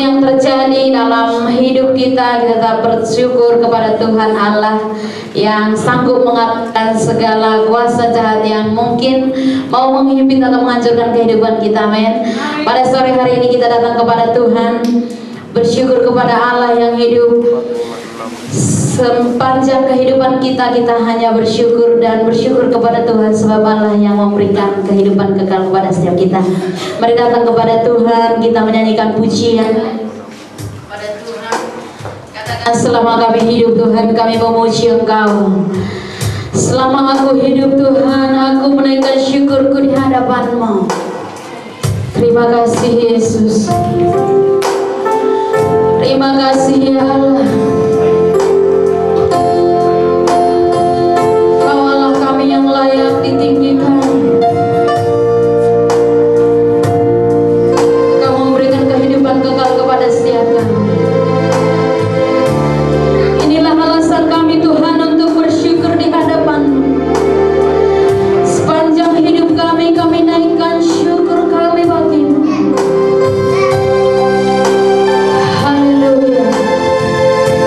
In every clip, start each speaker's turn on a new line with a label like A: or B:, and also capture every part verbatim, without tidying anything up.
A: yang terjadi dalam hidup kita, kita tetap bersyukur kepada Tuhan Allah yang sanggup mengalahkan segala kuasa jahat yang mungkin mau menghimpit atau menghancurkan kehidupan kita. Amin. Pada sore hari ini kita datang kepada Tuhan, bersyukur kepada Allah yang hidup. Sepanjang kehidupan kita, kita hanya bersyukur dan bersyukur kepada Tuhan, sebab Allah yang memberikan kehidupan kekal kepada setiap kita. Mari datang kepada Tuhan, kita menyanyikan pujian pada Tuhan. Katakan, selama kami hidup Tuhan, kami memuji Engkau. Selama aku hidup Tuhan, aku menaikkan syukurku di hadapan-Mu. Terima kasih Yesus. Terima kasih ya Allah. Yang layak ditinggikan. Kau memberikan kehidupan kekal kepada setiap kami. Inilah alasan kami Tuhan untuk bersyukur di hadapan-Mu. Sepanjang hidup kami, kami naikkan syukur kami bagi-Mu. Haleluya.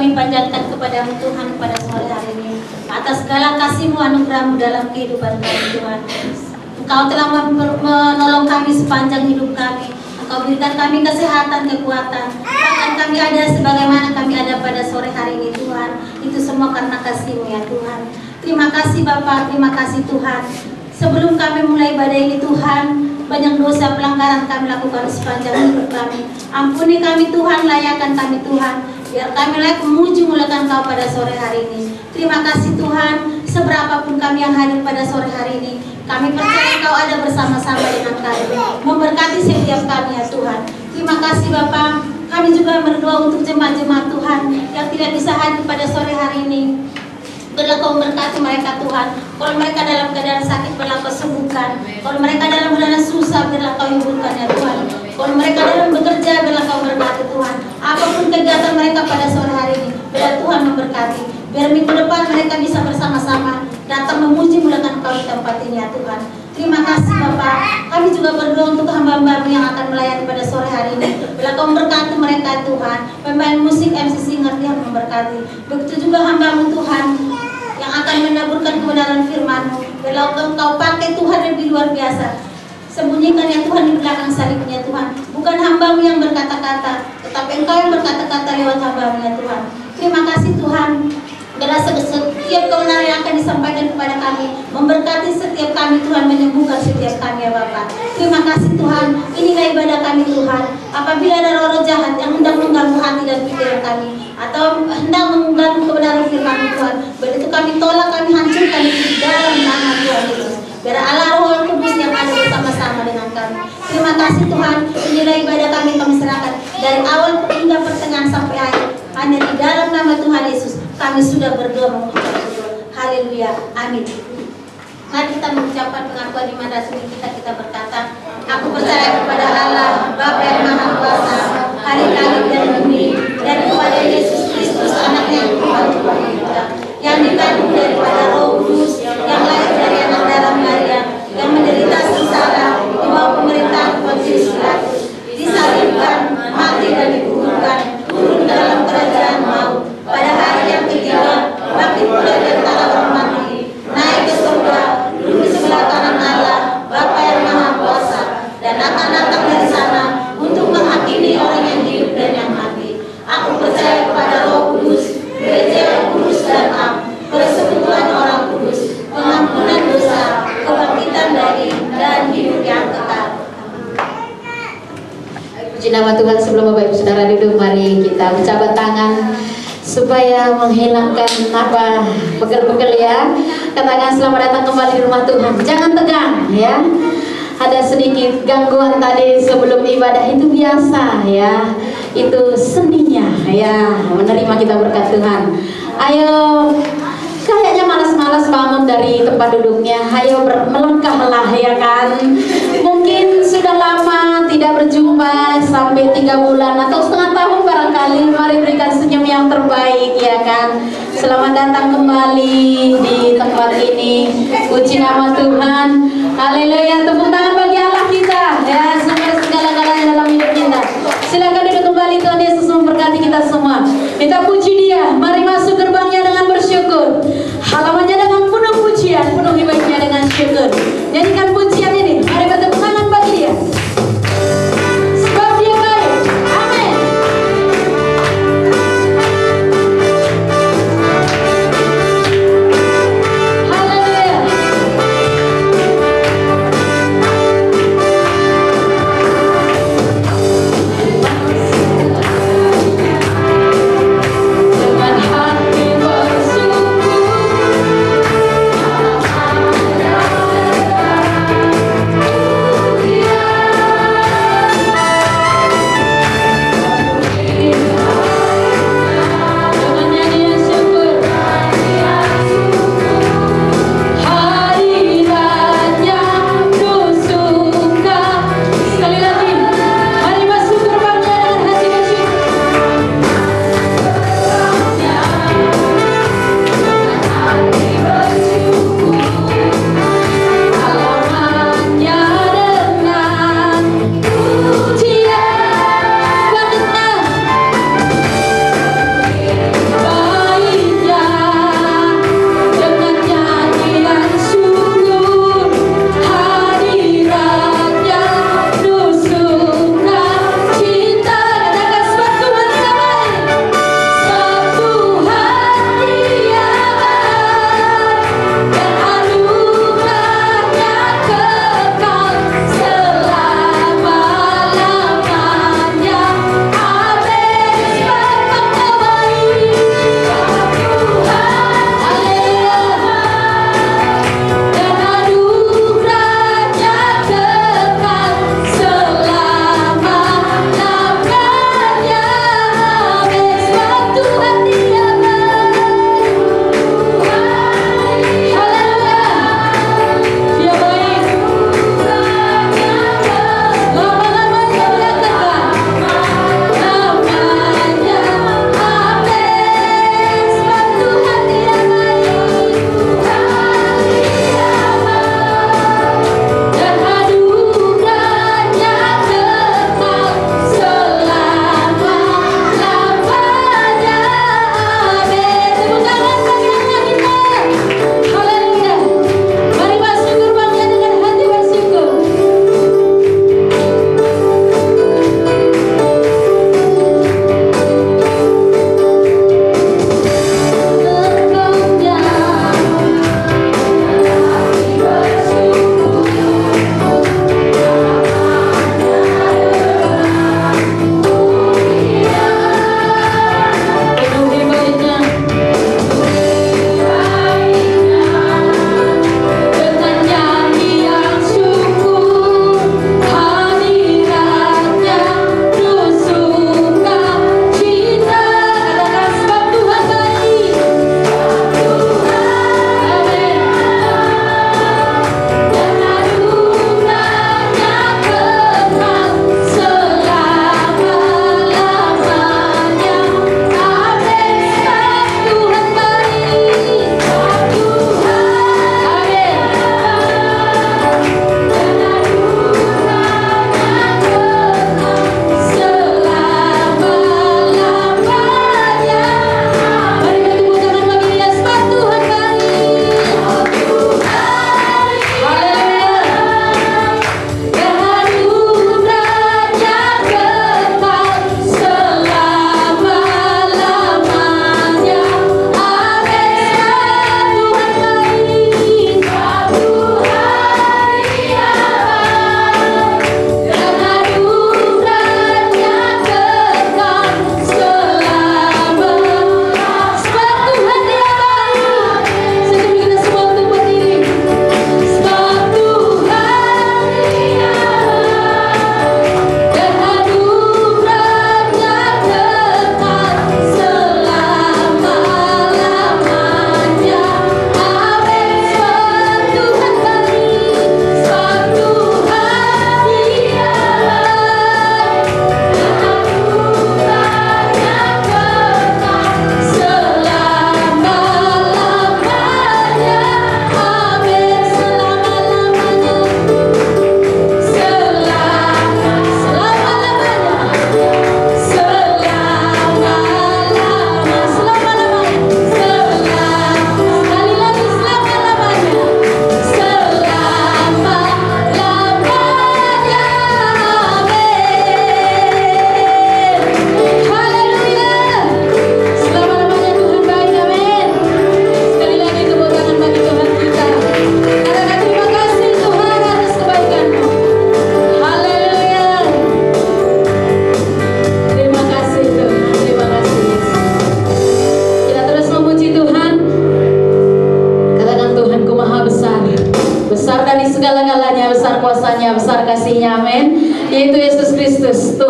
B: kami panjatkan kepadamu Tuhan pada sore hari ini. Atas segala kasih-Mu, anugerah-Mu dalam kehidupan kami Tuhan. Engkau telah menolong kami sepanjang hidup kami. Engkau berikan kami kesehatan, kekuatan. Bahkan kami ada sebagaimana kami ada pada sore hari ini Tuhan. Itu semua karena kasih-Mu ya Tuhan. Terima kasih Bapak, terima kasih Tuhan. Sebelum kami mulai ibadah ini Tuhan, banyak dosa pelanggaran kami lakukan sepanjang hidup kami. Ampuni kami Tuhan, layakan kami Tuhan. Biar kami layak memuji mulakan Kau pada sore hari ini. Terima kasih Tuhan, seberapapun kami yang hadir pada sore hari ini, kami percaya Kau ada bersama-sama dengan kami, memberkati setiap kami ya Tuhan. Terima kasih Bapak. Kami juga berdoa untuk jemaat-jemaat Tuhan yang tidak bisa hadir pada sore hari ini. Biarlah Kau memberkati mereka Tuhan. Kalau mereka dalam keadaan sakit, biarlah Kau sembuhkan. Kalau mereka dalam keadaan susah, biarlah Kau hiburkan ya Tuhan. Kalau mereka dalam bekerja, biarlah Kau berkati Tuhan. Apapun kegiatan mereka pada sore hari ini, biarlah Tuhan memberkati. Biar minggu depan mereka bisa bersama-sama datang memuji mulakan Kau di tempat ini ya Tuhan. Terima kasih Bapak. Kami juga berdoa untuk hamba-hamba yang akan melayani pada sore hari ini. Biarlah Kau memberkati mereka Tuhan. Pemain musik, M C singer yang memberkati. Begitu juga hamba-Mu Tuhan yang akan menaburkan kebenaran firman-Mu. Biarlah Engkau pakai Tuhan lebih luar biasa. Sembunyikan ya Tuhan di belakang salibnya Tuhan. Bukan hamba-Mu yang berkata-kata, tetapi Engkau yang berkata-kata lewat hamba-Mu ya Tuhan. Terima kasih Tuhan. Biarlah setiap kebenaran yang akan disampaikan kepada kami, memberkati setiap kami Tuhan, menyembuhkan setiap kami ya Bapak. Terima kasih Tuhan. Inilah ibadah kami Tuhan. Apabila ada roh-roh jahat yang hendak mengganggu hati dan pikiran kami, atau hendak mengganggu kebenaran firman Tuhan, begitu kami tolak, kami hancurkan di dalam nama Tuhan Yesus. Biar Allah Roh Kudus yang ada bersama-sama dengan kami. Terima kasih Tuhan. Inilah ibadah kami, kami serahkan dari awal hingga pertengahan sampai akhir. Hanya di dalam nama Tuhan Yesus kami sudah berdoa mengucap syukur. Haleluya. Amin. Mari kita mengucapkan pengakuan iman rasmi kita. Kita berkata, aku percaya kepada Allah Bapa yang Maha Kuasa, Hari langit dan bumi, dan kepada Yesus Kristus anaknya yang Tuhan kita, yang dikandung daripada Roh Kudus, yang lahir dari anak darah Maria, yang menderita sengsara di bawah pemerintahan Pontius Pilatus, disalibkan, mati dan dikuburkan, turun dalam kerajaan maut, pada hari yang ketiga bangkit pula dari antara orang mati, naik ke surga, duduk di sebelah kanan Allah Bapa yang Maha Kuasa, dan akan datang dari sana untuk menghakimi orang yang hidup dan yang mati. Aku percaya kepada Roh Kudus, gereja yang kudus dan am, persekutuan orang kudus, pengampunan dosa, kebangkitan dari dan hidup yang kekal.
A: Puji nama Tuhan. Sebelum Bapak Ibu Saudara duduk, mari kita berjabat tangan supaya menghilangkan apa pegel-pegel ya. Katakan selamat datang kembali di rumah Tuhan. Jangan tegang ya. Ada sedikit gangguan tadi sebelum ibadah, itu biasa ya. Itu seninya ya, menerima kita berkat Tuhan. Ayo, kayaknya malas-malas bangun dari tempat duduknya. Ayo melangkahlah ya kan. Mungkin sudah lama tidak berjumpa, sampai tiga bulan atau setengah tahun barangkali. Mari berikan senyum yang terbaik ya kan. Selamat datang kembali di tempat ini. Puji nama Tuhan. Haleluya. Tepuk tangan bagi Allah kita ya, sumber segala-galanya dalam hidup kita. Silakan duduk kembali. Tuhan Yesus memberkati kita semua. Kita puji Dia. Mari masuk gerbangnya dengan bersyukur, halamannya dengan penuh pujian, penuh ibadahnya dengan syukur. Jadikan pujian ini, mari bertepuk tangan bagi Dia, sebab Dia baik. Amin. Haleluya.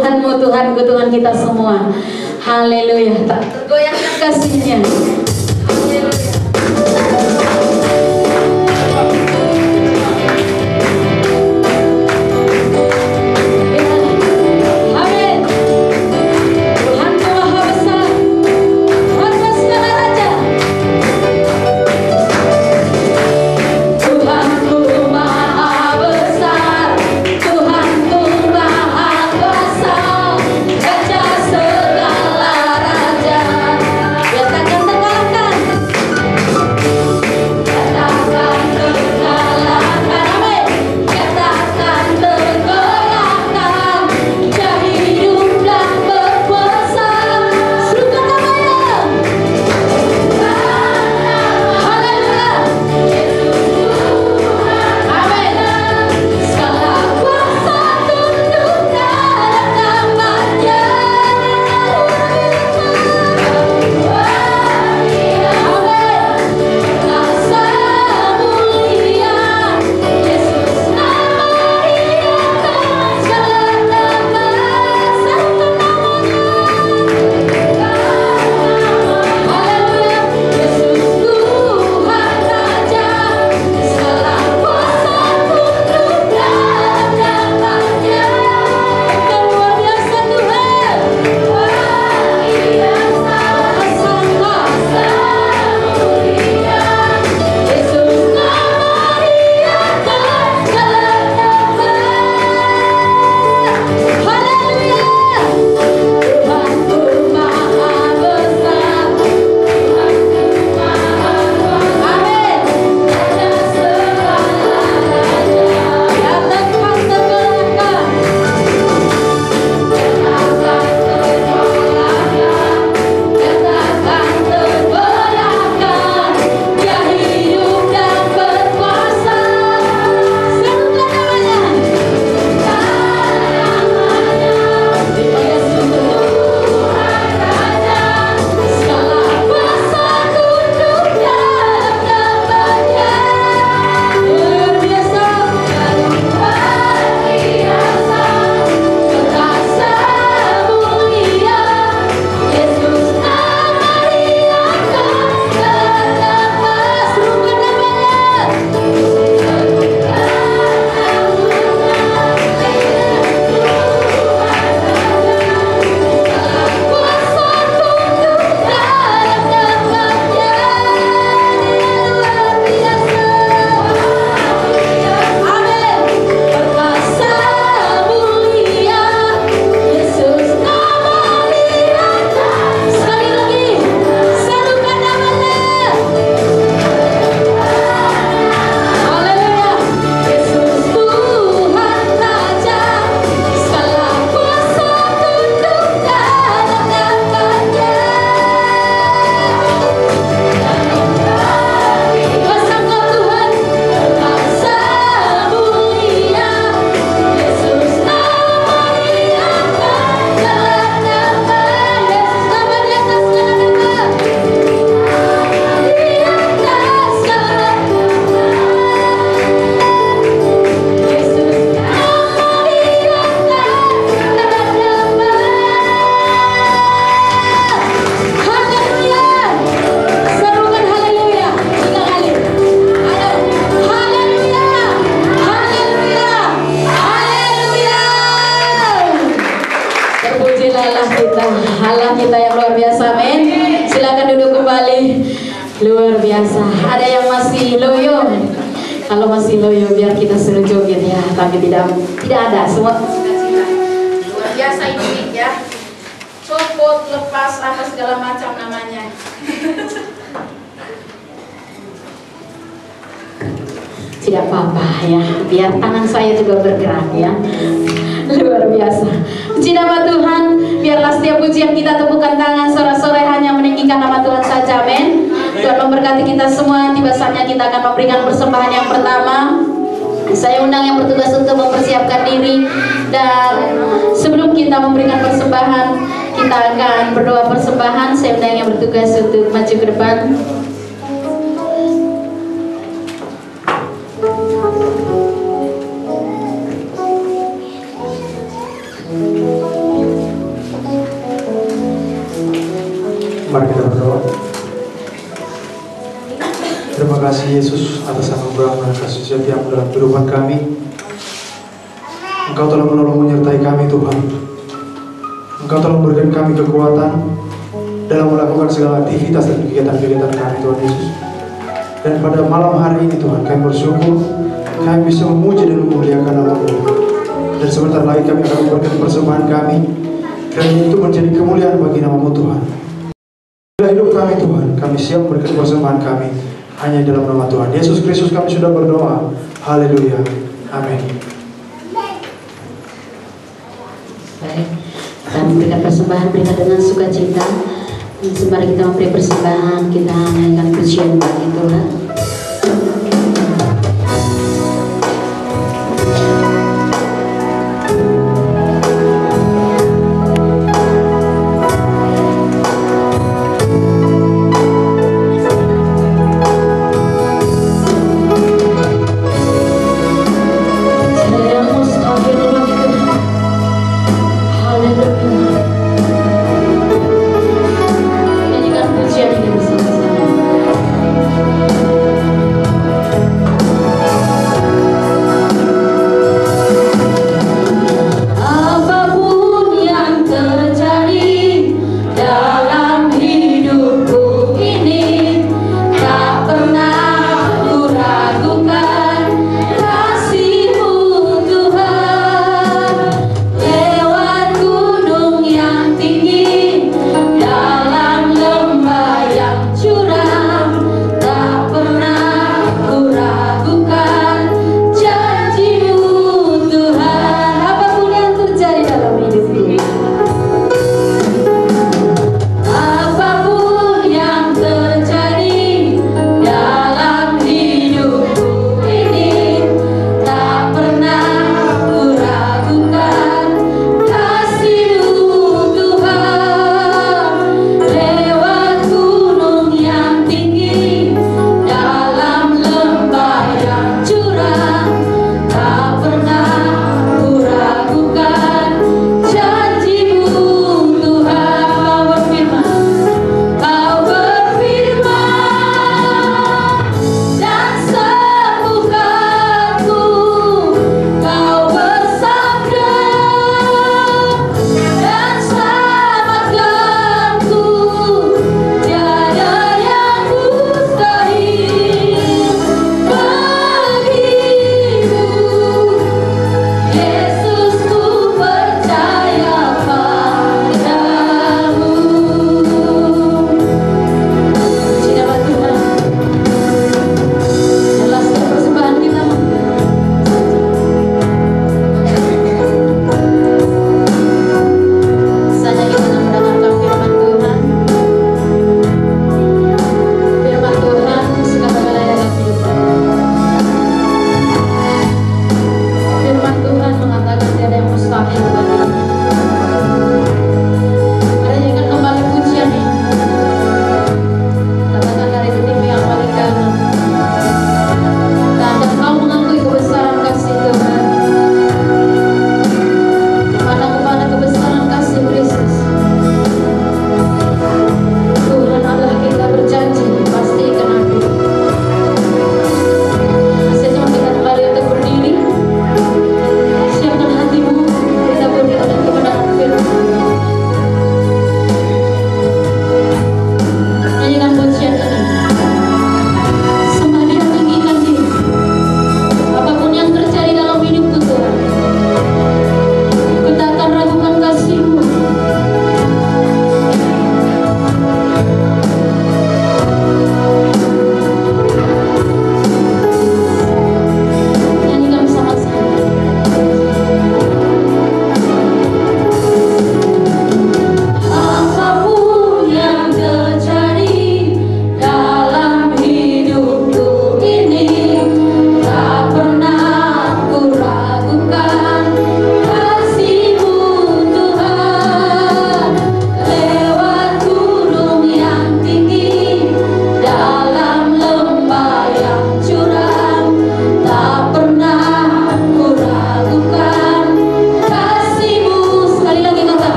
A: Tuhanmu, Tuhanku, Tuhan kita semua. Haleluya, tak tergoyahkan kasih-Nya. Haleluya. Allah kita yang luar biasa, men. Silakan duduk kembali. Luar biasa. Ada yang masih loyo? Kalau masih loyo biar kita suruh joget ya, tapi tidak tidak ada semua. Luar biasa ini ya. Copot, lepas, apa segala macam namanya. Tidak apa-apa ya, biar tangan saya juga bergerak ya. Luar biasa. Puji nama Tuhan. Biarlah setiap pujian kita tepukan tangan sore-sore hanya meninggikan nama Tuhan saja, amin. Tuhan memberkati kita semua. Tiba saatnya kita akan memberikan persembahan yang pertama. Saya undang yang bertugas untuk mempersiapkan diri. Dan sebelum kita memberikan persembahan, kita akan berdoa persembahan. Saya undang yang bertugas untuk maju ke depan.
C: Mari kita berdoa. Terima kasih Yesus atas anugerah dan kasih setiamu dalam kehidupan kami. Engkau telah menolong menyertai kami Tuhan. Engkau telah memberikan kami kekuatan dalam melakukan segala aktivitas dan kegiatan-kegiatan kami Tuhan Yesus. Dan pada malam hari ini Tuhan kami bersyukur kami bisa memuji dan memuliakan nama-Mu. Dan sebentar lagi kami akan memberikan persembahan kami, dan itu menjadi kemuliaan bagi nama-Mu Tuhan. Dalam hidup kami Tuhan, kami siap memberikan persembahan kami hanya dalam nama Tuhan Yesus Kristus kami sudah berdoa. Haleluya. Amin.
A: Baik, kita memberikan persembahan mereka dengan sukacita. Sembari kita memberi persembahan, kita naikkan pujian bagi Tuhan. Nyanyikan pujian ini bersama-sama.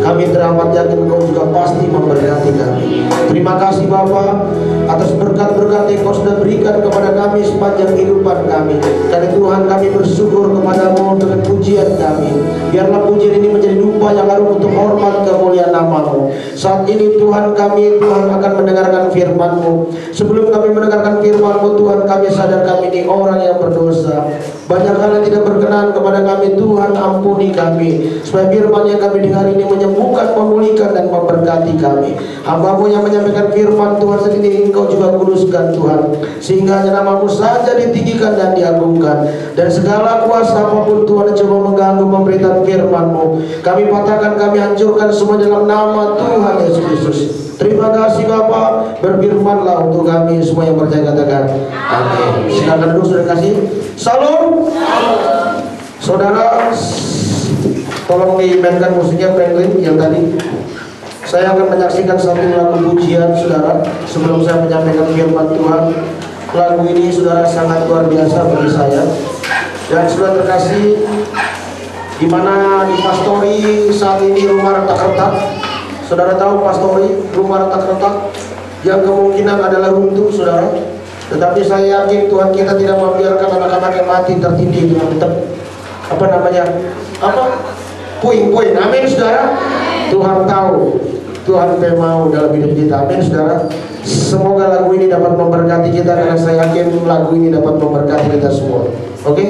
D: Kami teramat yakin Engkau juga pasti memberkati kami. Terima kasih Bapa atas berkat-berkat yang Engkau sudah berikan kepada kami sepanjang kehidupan kami. Karena Tuhan, kami bersyukur kepadamu dengan pujian kami. Biarlah pujian ini menjadi dupa yang harum untuk hormat kemuliaan nama-Mu. Saat ini Tuhan, kami Tuhan akan mendengarkan firman-Mu. Sebelum kami mendengarkan firman-Mu Tuhan, kami sadar kami ini orang yang berdosa. Banyak hal yang tidak berkenan kepada kami. Tuhan, ampuni kami, supaya firman yang kami dengar ini menyembuhkan, memulihkan, dan memberkati kami. Hamba-Mu yang menyampaikan firman Tuhan sendiri Engkau juga kuduskan Tuhan, sehingga hanya nama-Mu saja ditinggikan dan diagungkan. Dan segala kuasa apapun Tuhan yang coba mengganggu pemberitaan firman-Mu, kami patahkan, kami hancurkan semua dalam nama Tuhan Yesus Kristus. Terima kasih Bapa, berfirmanlah untuk kami semua yang percaya, katakan amin. Silakan duduk, saudara kasih. Salam. Saudara, tolong dimainkan musiknya Franklin yang tadi. Saya akan menyaksikan satu lagu pujian saudara sebelum saya menyampaikan firman Tuhan. Lagu ini saudara sangat luar biasa bagi saya. Dan saudara terkasih, di mana di pastori saat ini rumah retak-retak. Saudara tahu pastori rumah retak-retak yang kemungkinan adalah runtuh saudara. Tetapi saya yakin Tuhan kita tidak membiarkan anak-anak yang mati tertindih dengan tetap apa namanya apa puing-puing. Amin saudara. Tuhan tahu, Tuhan mau dalam hidup kita. Amin saudara. Semoga lagu ini dapat memberkati kita, karena saya yakin lagu ini dapat memberkati kita semua. Oke okay?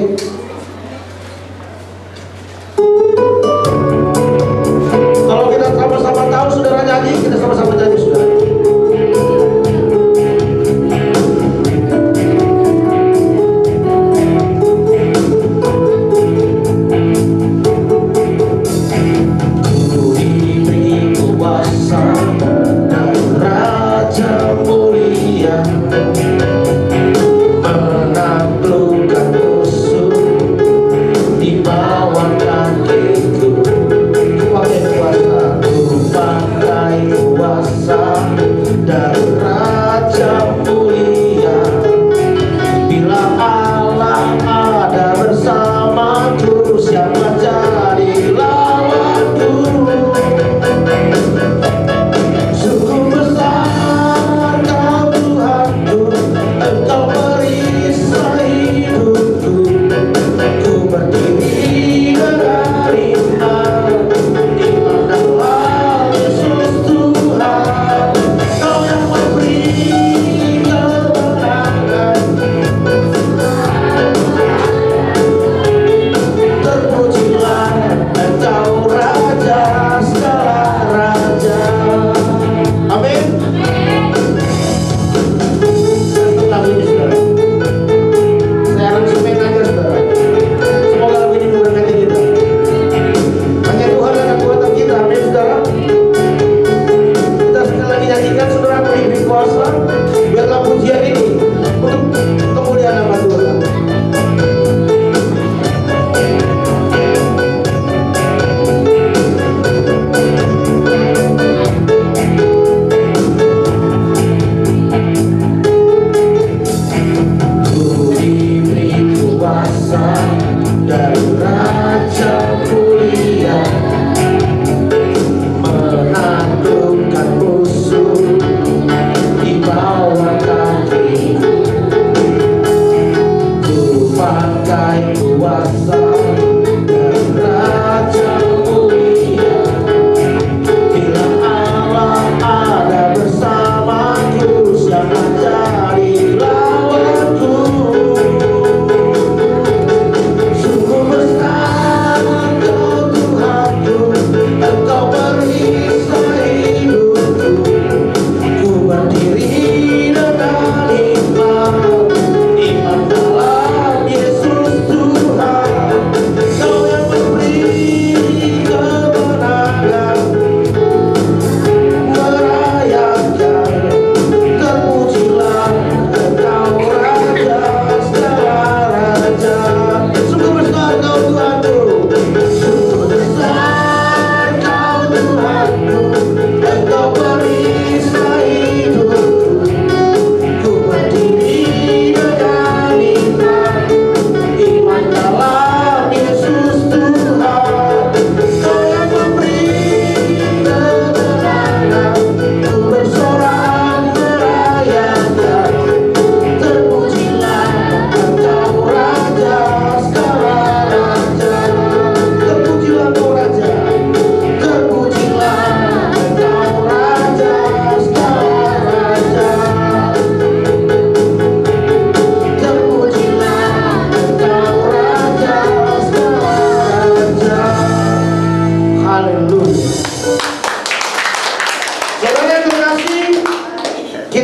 D: Kalau kita sama-sama tahu saudara nyanyi, kita sama-sama nyanyi saudara. Menaklukkan musuh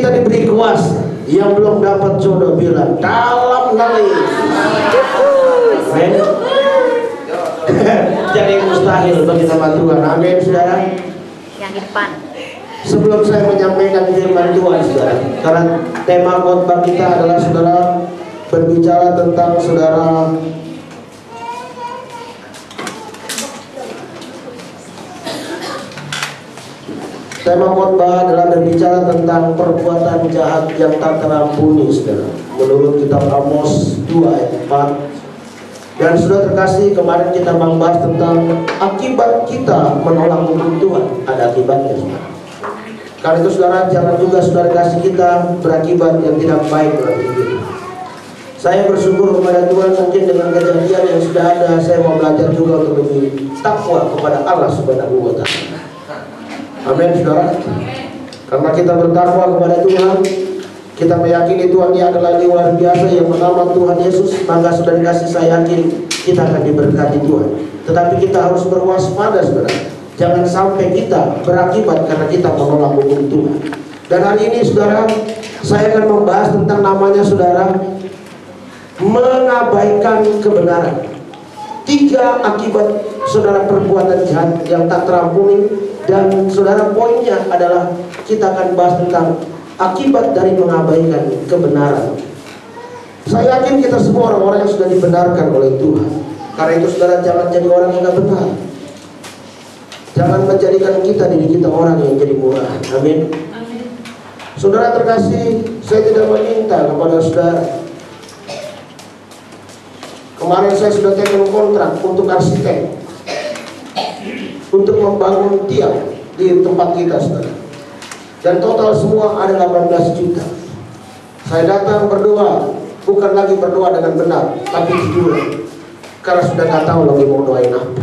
D: kita diberi kuasa. Yang belum dapat jodoh bilang dalam nali. Amin. Jadi mustahil bagi nama Tuhan. Amin, saudara.
A: Yang di depan.
D: Sebelum saya menyampaikan firman Tuhan, saudara, karena tema khotbah kita adalah saudara berbicara tentang saudara Tema khotbah adalah berbicara tentang perbuatan jahat yang tak terampuni, saudara. Menurut kitab Amos dua ayat empat. Dan sudah terkasih, kemarin kita membahas tentang akibat kita menolak hukum Tuhan. Ada akibatnya, saudara. Karena itu saudara, jangan juga saudara kasih kita berakibat yang tidak baik dalam hidup kita. Saya bersyukur kepada Tuhan, mungkin dengan kejadian yang sudah ada, saya mau belajar juga untuk lebih takwa kepada Allah Subhanahu wa Ta'ala. Amin, saudara. Karena kita bertakwa kepada Tuhan, kita meyakini Tuhan Dia adalah luar biasa yang bernama Tuhan Yesus, maka saudara kasih, saya yakin kita akan diberkati Tuhan. Tetapi kita harus berwaspada, saudara. Jangan sampai kita berakibat karena kita menolak hukum Tuhan. Dan hari ini, saudara, saya akan membahas tentang namanya, saudara, mengabaikan kebenaran. Tiga akibat, saudara, perbuatan jahat yang tak terampuni. Dan saudara, poinnya adalah kita akan bahas tentang akibat dari mengabaikan kebenaran. Saya yakin kita semua orang-orang yang sudah dibenarkan oleh Tuhan. Karena itu saudara, jangan jadi orang yang tidak benar. Jangan menjadikan kita diri kita orang yang jadi murah. Amin. Saudara terkasih, saya tidak meminta kepada saudara. Kemarin saya sudah tekan kontrak untuk arsitek, untuk membangun tiang di tempat kita, saudara. Dan total semua ada delapan belas juta. Saya datang berdoa, bukan lagi berdoa dengan benar, tapi tiduran, karena sudah nggak tahu lagi mau doain apa.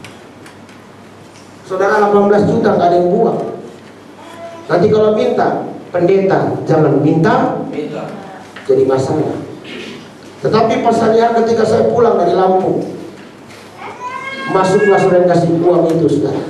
D: Saudara, delapan belas juta nggak ada yang buang. Nanti kalau minta, pendeta jangan minta, jadi masalah. Tetapi pasalnya ketika saya pulang dari Lampung, masuklah saudara kasih uang itu, saudara,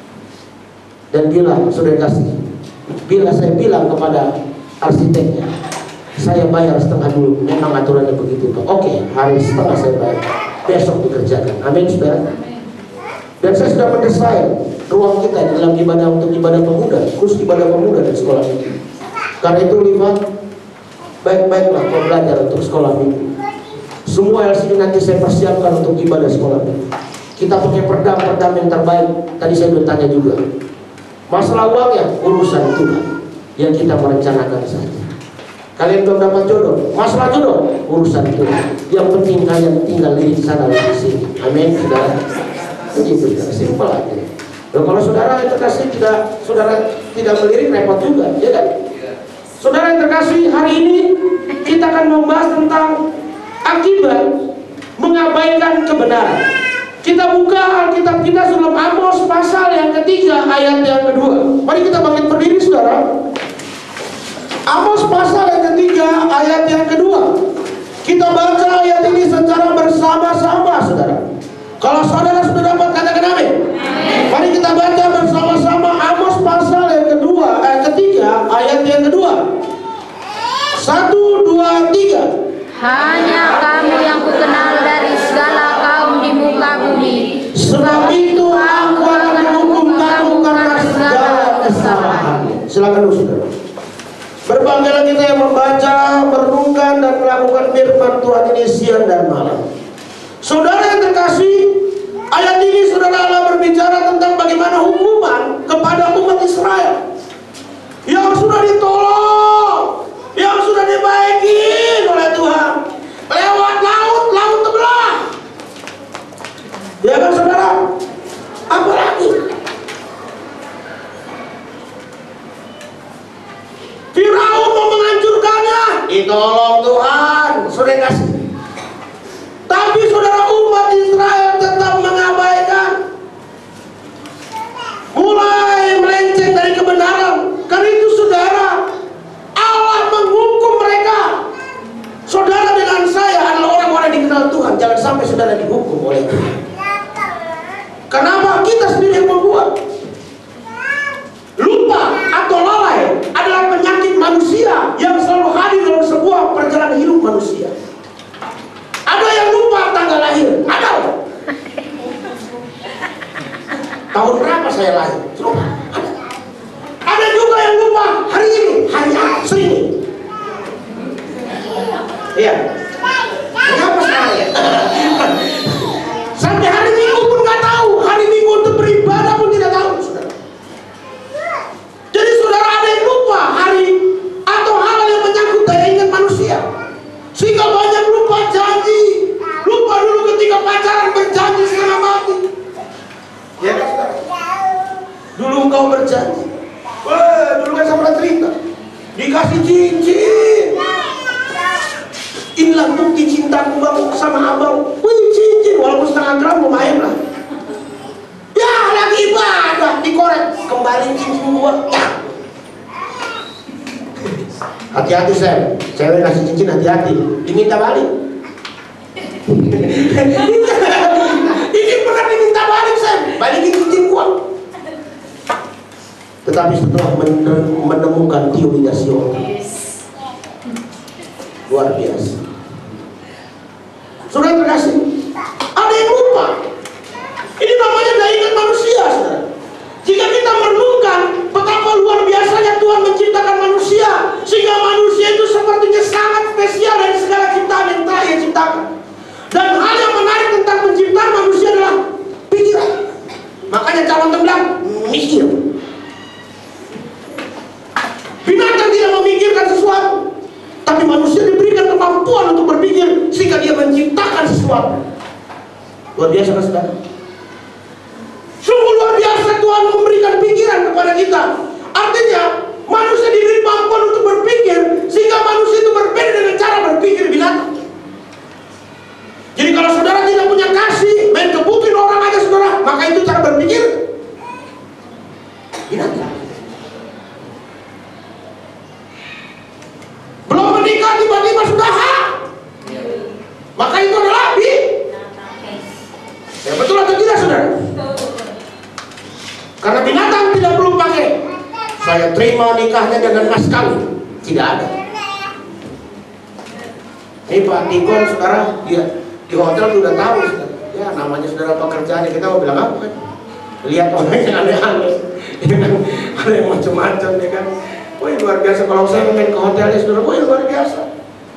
D: dan bilang, saudara kasih, bila saya bilang kepada arsiteknya, saya bayar setengah dulu, memang aturannya begitu, Pak. Oke, hari setengah saya bayar, besok dikerjakan. Amin, saudara. Dan saya sudah mendesain ruang kita di dalam ibadah untuk ibadah pemuda, khusus ibadah pemuda di sekolah ini. Karena itu, Lima, baik-baiklah kau belajar untuk sekolah minggu. Semua L C D nanti saya persiapkan untuk ibadah sekolah minggu. Kita pakai perdam-perdam yang terbaik. Tadi saya sudah tanya juga. Masalah uangnya urusan Tuhan, yang kita merencanakan saja. Kalian belum dapat jodoh, masalah jodoh urusan Tuhan. Yang penting kalian tinggal di sana di sini. Amin, saudara. Itu simpel aja. Dan kalau saudara yang terkasih tidak, saudara tidak melirik, repot juga, ya kan? Saudara yang terkasih, hari ini kita akan membahas tentang akibat mengabaikan kebenaran. Kita buka Alkitab kita sebelum Amos pasal yang ketiga ayat yang kedua. Mari kita bangkit berdiri, saudara. Amos pasal yang ketiga ayat yang kedua. Kita baca ayat ini secara bersama-sama, saudara. Kalau saudara sudah dapat, katakan amin. Mari kita baca bersama-sama Amos pasal yang kedua, ayat ketiga, ayat yang kedua. Satu, dua, tiga.
A: Hanya kamu yang kukenal dari segala kaum di muka bumi.
D: Sebab itu aku akan menghukum kamu karena segala kesalahan. Silakan saudara. Berbanggalah kita yang membaca, merenungkan dan melakukan firman Tuhan ini siang dan malam. Saudara yang terkasih, ayat ini saudara Allah berbicara tentang bagaimana hukuman kepada umat Israel yang sudah ditolong, yang sudah dibaiki oleh Tuhan lewat laut, laut terbelah. Ya kan saudara? Apa lagi? Firaun mau menghancurkannya, ditolong Tuhan, sudah kasih. Tapi saudara, umat Israel tetap mengabaikan, mulai melenceng dari kebenaran. Karena itu saudara, Allah menghukum mereka. Saudara dengan saya adalah orang-orang yang dikenal Tuhan. Jangan sampai saudara dihukum oleh Tuhan. Kenapa? Kita sendiri yang membuat. Lupa atau lalai adalah penyakit manusia. saya lahir. Lupa. Ada. Ada juga yang lupa hari ini, hari apa ini. Iya. Kenapa saya? Sampai hari Minggu pun nggak tahu. Hari Minggu untuk beribadah pun tidak tahu, saudara. Jadi saudara ada yang lupa hari atau hal yang menyangkut daya ingat manusia, sehingga banyak lupa janji. Lupa dulu ketika pacaran berjanji setengah mati. Ya kan saudara? Dulu engkau berjanji. Wah, dulu kan sama cerita. Dikasih cincin. Inilah bukti cintaku bang sama abang. Wih, cincin walaupun setengah gram lumayan lah. Ya lagi ibadah dikorek, kembali cincin gua. Ya. Hati-hati Sam, cewek ngasih cincin hati-hati, diminta balik. Ini pernah diminta balik Sam, balikin cincin gua. Tetapi setelah menemukan Tio Widasio, luar biasa. Saudara terkasih, ada yang lupa. Ini namanya daya ingat manusia, saudara. Jika kita merenungkan betapa luar biasanya Tuhan menciptakan manusia, sehingga manusia itu sepertinya sangat spesial dari segala ciptaan yang telah Ia ciptakan. Dan hal yang menarik tentang penciptaan manusia adalah pikiran. Makanya calon bilang mikir. Binatang tidak memikirkan sesuatu, tapi manusia diberikan kemampuan untuk berpikir sehingga dia menciptakan sesuatu. Luar biasa kan saudara? Sungguh luar biasa Tuhan memberikan pikiran kepada kita. Artinya manusia diberi kemampuan untuk berpikir sehingga manusia itu berbeda dengan cara berpikir binatang. Jadi kalau saudara tidak punya kasih, main kebukin orang aja saudara, maka itu cara berpikir binatang. Belum menikah tiba-tiba sudah hak, maka itu adalah bi. Ya betul atau tidak saudara? Karena binatang tidak perlu pakai saya terima nikahnya dengan mas kawin, tidak ada. Ini Pak Tikon saudara, dia di hotel sudah tahu saudara. Ya namanya saudara pekerjaannya, kita mau bilang apa kan? Lihat orang yang aneh-aneh, ya kan? Ada yang macam-macam ya kan? Wih luar biasa, kalau saya main ke hotelnya saudara, wih luar biasa.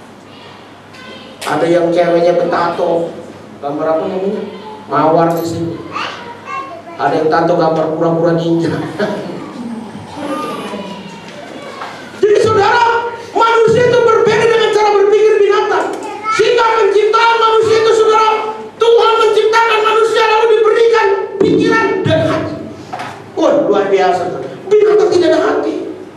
D: Ada yang ceweknya bertato, gambar apa namanya? Mawar di sini. Ada yang tato gambar pura-pura ninja. Jadi saudara, manusia itu berbeda dengan cara berpikir binatang. Sehingga penciptaan manusia itu saudara, Tuhan menciptakan manusia lalu diberikan pikiran dan hati. Wah luar biasa. Binatang tidak ada hati.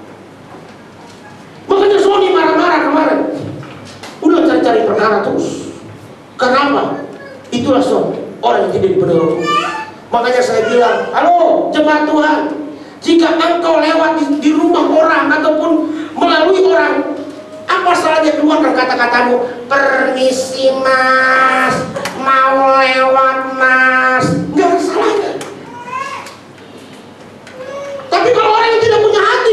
D: Makanya Sony marah-marah kemarin. Udah cari-cari perkara terus. Kenapa? Itulah Sony, orang yang tidak dipenuhi Roh Kudus. Makanya saya bilang, halo jemaat Tuhan, jika engkau lewat di, di rumah orang ataupun melalui orang, apa salahnya keluarkan kata-katamu, permisi mas, mau lewat mas, nggak ada salahnya. Tapi kalau orang yang tidak punya hati,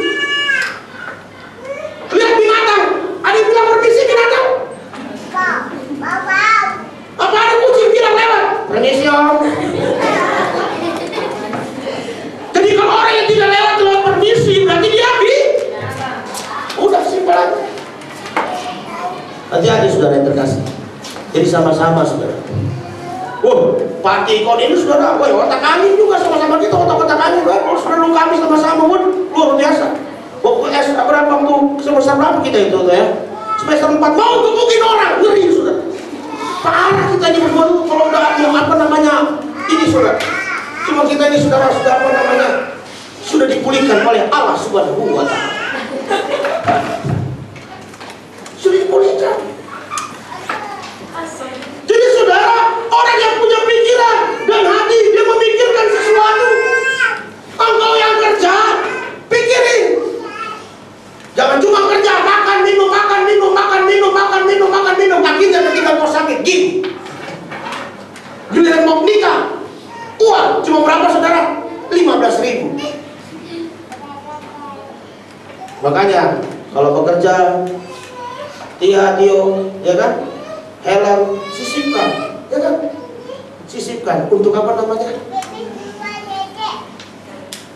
D: lihat binatang, ada yang bilang permisi binatang. Apa ada kucing bilang lewat? Permisi om. Jadi kalau orang yang tidak lewat lewat permisi, berarti dia bi. Udah simpel aja. Hati-hati saudara yang terkasih. Jadi sama-sama saudara. Wah, Pak Tikon ini saudara, wah otak kami juga sama-sama kita, otak-otak kami, wah saudara kami sama-sama, wah luar biasa. Waktu S berapa tuh, semester berapa kita itu tuh ya? Semester empat mau gebukin orang, ngeri saudara. Parah kita ini berdua kalau udah mau apa namanya ini saudara. Cuma kita ini saudara sudah apa namanya sudah dipulihkan oleh Allah Subhanahu wa Ta'ala. Sudah dipulihkan. Jadi saudara, orang yang punya pikiran dan hati, dia memikirkan sesuatu. Engkau yang kerja, pikirin. Jangan cuma kerja, makan, minum, makan, minum, makan, minum, makan, minum, makan, minum. Akhirnya ketika kau sakit, gini. Giliran mau nikah, uang cuma berapa saudara? lima belas ribu. Makanya kalau bekerja, Tia, Tio, ya kan? Helen, sisipkan, ya kan? Sisipkan untuk apa namanya?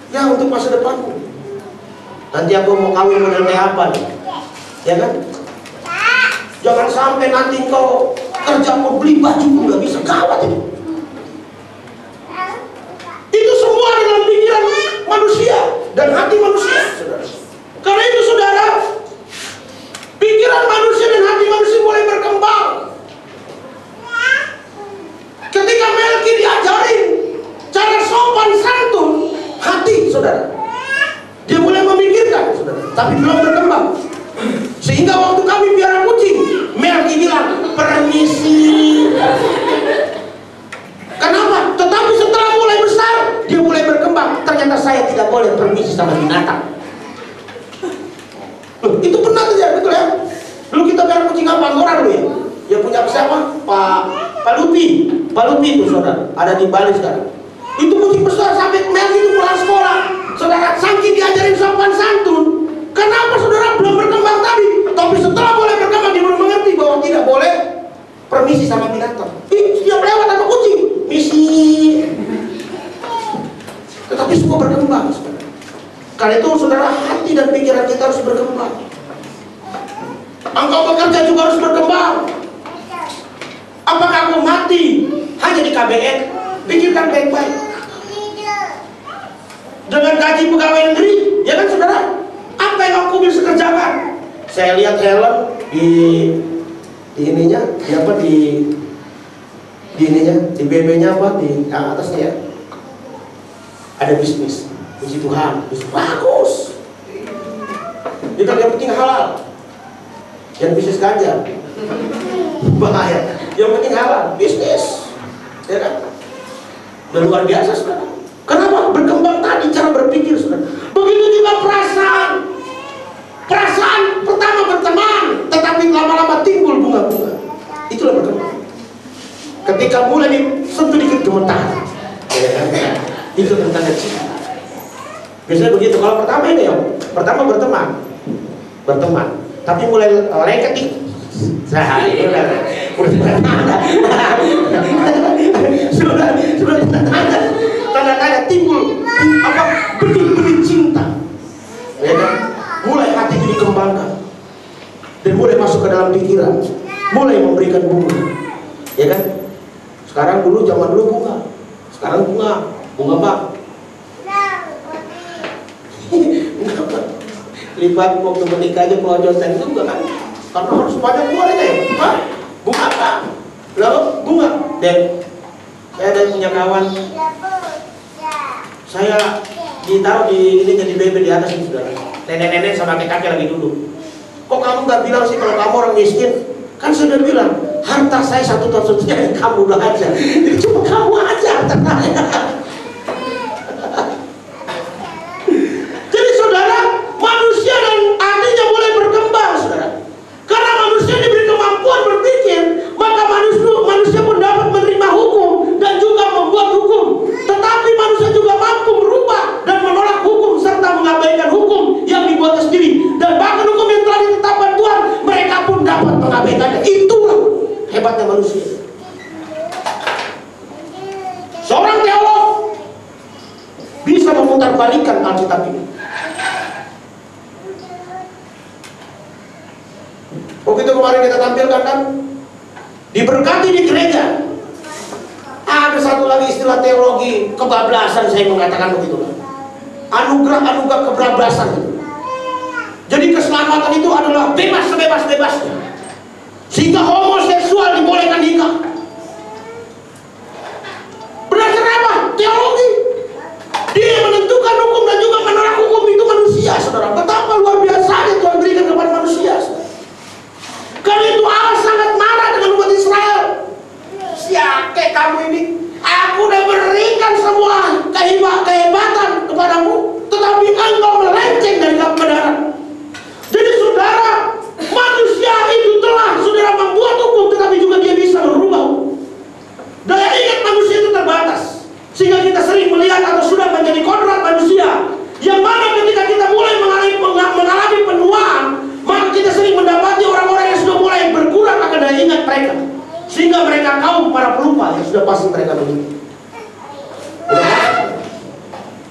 D: Ya, untuk masa depanmu. Nanti aku mau kawin model kayak apa nih? Ya kan? Jangan sampai nanti kau kerja mau beli baju pun nggak bisa, gawat itu. Itu semua dalam pikiran manusia dan hati manusia, saudara. Karena itu, saudara, pikiran manusia dan hati manusia mulai berkembang. Ketika Melki diajarin cara sopan santun, hati, saudara, dia mulai memikirkan, saudara, tapi belum berkembang. Sehingga waktu kami piara kucing, Melki bilang, permisi. Kenapa? Tetapi setelah mulai besar, dia mulai berkembang. Ternyata saya tidak boleh permisi sama binatang. Loh, itu pernah terjadi, betul ya? Dulu kita piara kucing apa? Orang dulu ya? Ya punya siapa? Pak Pak Lupi. Pak Lupi itu, saudara, ada di Bali sekarang. Itu kucing besar sampai Melki itu pulang sekolah. Saudara, saking diajarin sopan santun. Kenapa, saudara, belum berkembang tadi? Tapi setelah boleh berkembang, dia baru mengerti bahwa tidak boleh permisi sama binatang. Ih, setiap lewat sama kucing, misi. Tetapi semua berkembang, saudara. Karena itu, saudara, hati dan pikiran kita harus berkembang. Engkau bekerja juga harus berkembang. Apakah aku mati hanya di K B N? Pikirkan baik-baik. Dengan gaji pegawai negeri, ya kan, saudara? Apa yang aku bisa kerjakan? Saya lihat Helen di di ininya, di apa di di ininya, di B B-nya apa di yang atasnya ya. Ada bisnis, puji Tuhan, bisnis bagus. Itu yang penting halal. Yang bisnis ganja bahaya. Yang penting halal, bisnis, ya kan? Dan luar biasa, saudara. Kenapa? Berkembang tadi cara berpikir, saudara. Begitu juga perasaan. Perasaan pertama berteman, tetapi lama-lama timbul bunga-bunga. Itulah berkembang. Ketika mulai disentuh dikit gemetar, ya kan? Itu tentang cinta. Biasanya begitu. Kalau pertama ini ya, pertama berteman, berteman. Tapi mulai lengket nih. Saya udah udah sudah sudah tanda tanda timbul apa benih-benih cinta, ya kan? Mulai hati itu dikembangkan dan mulai masuk ke dalam pikiran, mulai memberikan bunga, ya kan? Sekarang dulu zaman dulu bunga, sekarang bunga, bunga apa? Lipat waktu menikah aja pelojotan juga kan? Karena harus banyak bunga ya, Hah? Bunga apa? Lalu bunga. Dan saya ada punya kawan, saya ditaruh di ini jadi bebek di atas ini, saudara. Nenek-nenek sama kakek lagi duduk. Kok kamu nggak bilang sih kalau kamu orang miskin? Kan saya udah bilang, harta saya satu ton satunya kamu udah aja. Jadi cuma kamu aja harta saya. Jadi saudara, manusia dan hatinya mulai berkembang, saudara. Karena manusia diberi kemampuan berpikir, maka manusia, manusia pun dapat menerima hukum dan juga membuat hukum. Tetapi manusia juga mampu merubah dan menolak hukum serta mengabaikan hukum yang dibuatnya sendiri. Dan bahkan hukum yang telah ditetapkan Tuhan, mereka pun dapat mengabaikannya. Itulah hebatnya manusia. Seorang teolog bisa memutarbalikkan Alkitab ini. Begitu kemarin kita tampilkan kan, diberkati di gereja. Ada satu lagi istilah teologi kebablasan, saya mengatakan begitulah. Anugerah-anugerah kebablasan itu. Jadi keselamatan itu adalah bebas sebebas-bebasnya. Sehingga homoseksual dibolehkan nikah. Berdasarkan apa? Teologi. Dia menentukan hukum dan juga menolak hukum, itu manusia, saudara. Betapa luar biasanya Tuhan berikan kepada manusia, saudara. Karena itu Allah sangat marah dengan umat Israel. Siapa kamu ini? Aku udah berikan semua kehebatan kepadamu, tetapi engkau melenceng dari kebenaran. Jadi saudara, manusia itu telah saudara membuat hukum, tetapi juga dia bisa merubah hukum. Daya ingat manusia itu terbatas, sehingga kita sering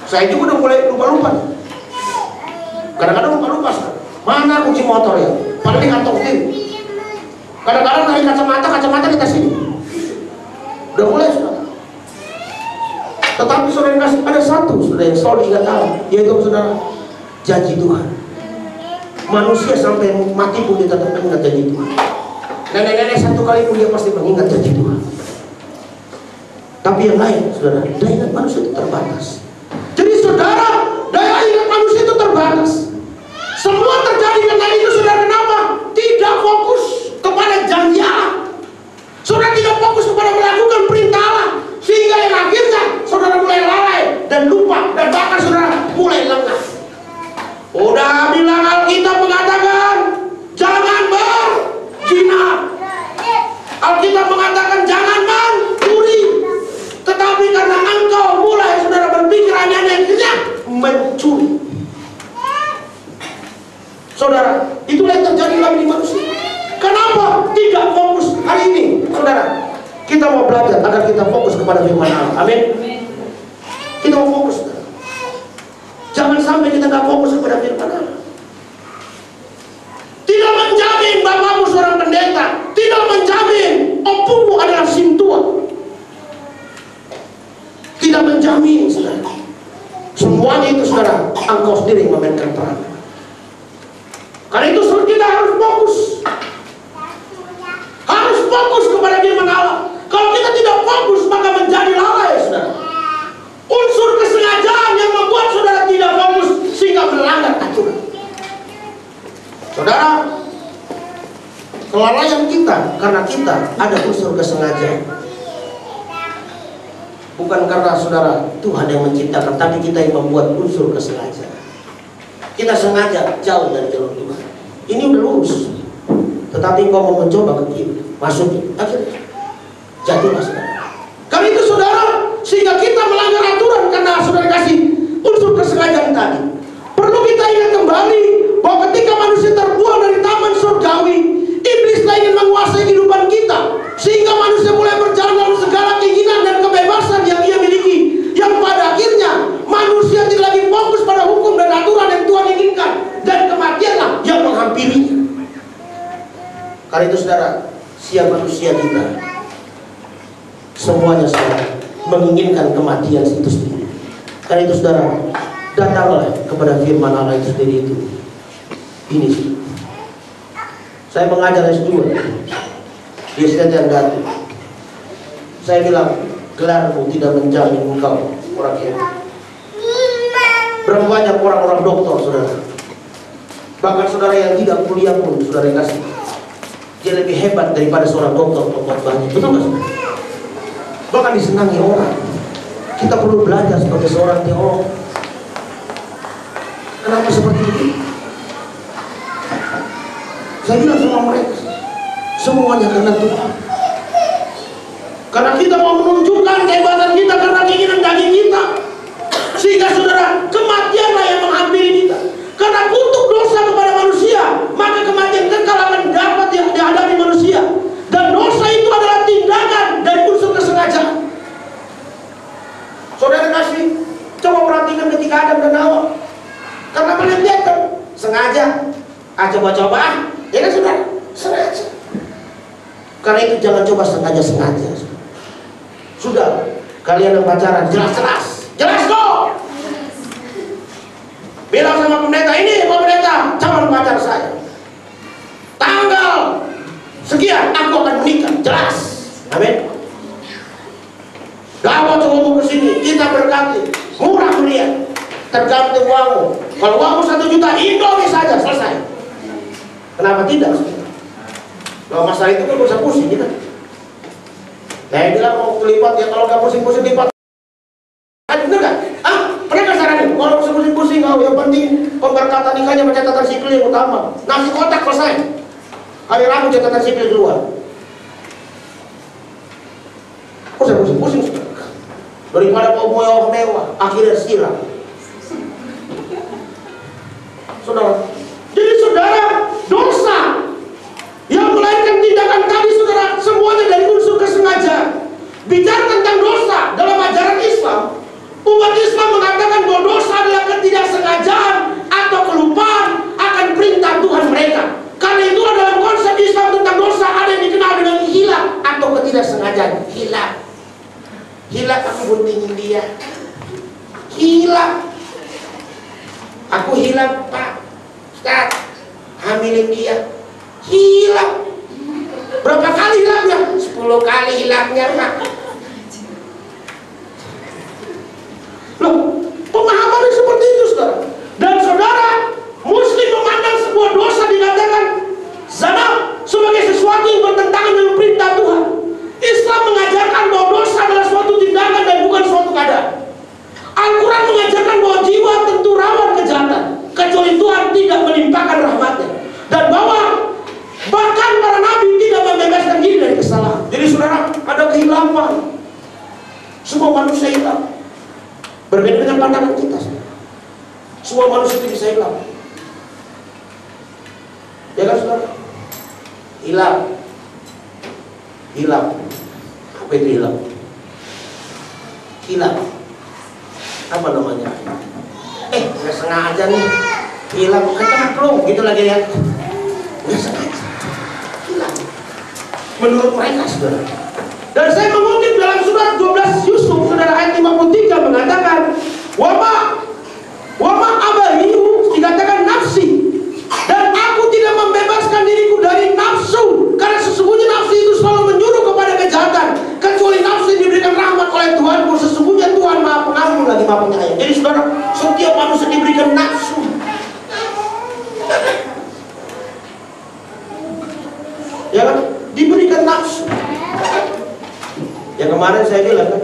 D: Saya juga udah mulai lupa-lupa. Kadang-kadang lupa-lupa. Mana kunci motor ya? Padahal di kantong kiri. Kadang-kadang dari kacamata, kacamata kita sini. Udah mulai saudara. Tetapi saudara yang kasih, ada satu saudara yang selalu diingat Allah, yaitu saudara, janji Tuhan. Manusia sampai mati pun dia tetap mengingat janji Tuhan. Nenek-nenek satu kali pun dia pasti mengingat janji Tuhan. Tapi yang lain, saudara, daya ingat manusia itu terbatas. Jadi saudara, daya ingat manusia itu terbatas. Semua terjadi karena itu, saudara. Kenapa? Tidak fokus kepada janji Allah. Saudara tidak fokus kepada melakukan perintah Allah, sehingga yang akhirnya saudara mulai lalai dan lupa, dan bahkan saudara mulai lengah. Udah bilang Alkitab mengatakan jangan berzina, Alkitab mengatakan jangan mencuri, tetapi karena engkau mulai saudara berpikir aneh-anehnya mencuri. Saudara, itulah yang terjadi dalam diri manusia. Kenapa tidak fokus hari ini, saudara? Kita mau belajar agar kita fokus kepada firman Allah. Amin. Kita mau fokus, saudara. Jangan sampai kita nggak fokus kepada firman Allah. Tidak menjamin bapakmu seorang pendeta, tidak menjamin opumu adalah sintua, tidak menjamin, saudara. Semuanya itu, saudara, engkau sendiri yang memainkan peran. Karena itu kita harus fokus, harus fokus kepada firman Allah. Kalau kita tidak fokus, maka menjadi lalai, saudara. Unsur kesengajaan yang membuat saudara tidak fokus sehingga melanggar aturan. Saudara, kelalaian kita karena kita ada unsur kesengajaan. Bukan karena saudara Tuhan yang menciptakan, tapi kita yang membuat unsur kesengajaan. Kita sengaja jauh dari jalur Tuhan. Ini udah lurus, tetapi engkau mau mencoba ke kiri, masuk akhirnya jatuhlah, saudara. Karena itu saudara, sehingga kita melanggar aturan karena saudara kasih unsur kesengajaan tadi. Perlu kita ingat kembali bahwa ketika manusia terbuang dari taman surgawi, iblis ingin menguasai kehidupan kita, sehingga manusia mulai berjalan dalam segala keinginan dan kebebasan yang ia miliki, yang pada akhirnya manusia tidak lagi fokus pada hukum dan aturan yang Tuhan inginkan, dan kematianlah yang menghampirinya. Karena itu saudara, siap manusia kita semuanya saudara menginginkan kematian itu sendiri. Karena itu saudara, datanglah kepada firman Allah itu sendiri itu. Ini saya mengajar S dua di S D N Datu. Saya bilang, gelarmu tidak menjamin engkau orang hebat. Berapa banyak orang-orang doktor, saudara, bahkan saudara yang tidak kuliah pun, saudara yang kasih, dia lebih hebat daripada seorang dokter atau banyak. Betul nggak, saudara? Bahkan disenangi orang. Kita perlu belajar sebagai seorang teolog. Kenapa seperti itu? Saya bilang sama mereka, semuanya karena Tuhan. Karena kita mau menunjukkan kehebatan kita karena keinginan daging kita, sehingga saudara, kematianlah yang menghampiri kita. Karena kutuk dosa kepada manusia, maka kematian kekal akan dapat yang dihadapi manusia. Dan dosa itu adalah tindakan dari unsur kesengajaan. Saudara kasih, coba perhatikan ketika Adam dan Hawa. Karena melihat kan, sengaja. Ah, coba-coba, ya kan saudara? Sengaja. Karena itu jangan coba sengaja-sengaja. Sudah, kalian yang pacaran, jelas-jelas, jelas kok. Bilang sama pendeta, ini Pak Pendeta, calon pacar saya. Tanggal sekian, aku akan menikah, jelas. Amin. Bawa cowokmu ke sini, kita berkati, murah meriah, tergantung uangmu. Kalau uangmu satu juta, Indomie saja, selesai. Kenapa tidak? Kalau masalah itu kan gak usah pusing kita. Saya bilang mau kelipat ya, kalau gak pusing-pusing lipat. Bener gak? Ah, pernah gak saranin? Kalau pusing-pusing, oh, yang penting pemberkatan nikahnya pencatatan sipil yang utama. Nasi kotak selesai. Hari Rabu catatan sipil keluar. Kok saya pusing-pusing? Daripada mau mewah-mewah, akhirnya silam. Saudara, jadi saudara, dosa yang melahirkan tindakan tadi, saudara, semuanya dari unsur kesengajaan. Bicara tentang dosa dalam ajaran Islam, umat Islam mengatakan bahwa Aku hilang Pak Ustaz, hamilin dia. Hilang. Berapa kali hilangnya? Sepuluh kali hilangnya Pak. Loh, pemahamannya seperti itu saudara. Dan saudara, Muslim memandang sebuah dosa dikatakan zina sebagai sesuatu yang bertentangan dengan perintah Tuhan. Islam mengajarkan bahwa dosa adalah suatu tindakan dan bukan suatu keadaan. Al-Quran mengajarkan bahwa jiwa tentu rawan kejahatan kecuali Tuhan tidak melimpahkan rahmatnya, dan bahwa bahkan para nabi tidak membebaskan diri dari kesalahan. Jadi saudara, ada kehilapan. Semua manusia hilang. Berbeda dengan pandangan kita. Semua manusia itu bisa hilang. Ya kan saudara? Hilang. Hilang. Apa itu hilang? Hilang. Apa namanya? Eh, nggak sengaja nih. Hilang. Kecemplung gitu lagi ya. Nggak sengaja. Hilang. Menurut mereka saudara. Dan saya mengutip dalam surat dua belas Yusuf, saudara, ayat lima puluh tiga mengatakan, Wama Wama abahihu, dikatakan nafsi, dan aku tidak membebaskan diriku dari nafsu, karena sesungguhnya nafsu itu selalu menyuruh kepada kejahatan, kecuali nafsu yang diberikan rahmat oleh Tuhanku. Sesungguhnya Tuhan Maha Pengampun lagi Maha Penyayang. Jadi saudara, setiap manusia diberikan nafsu. Ya kan? Diberikan nafsu. Yang kemarin saya bilang kan,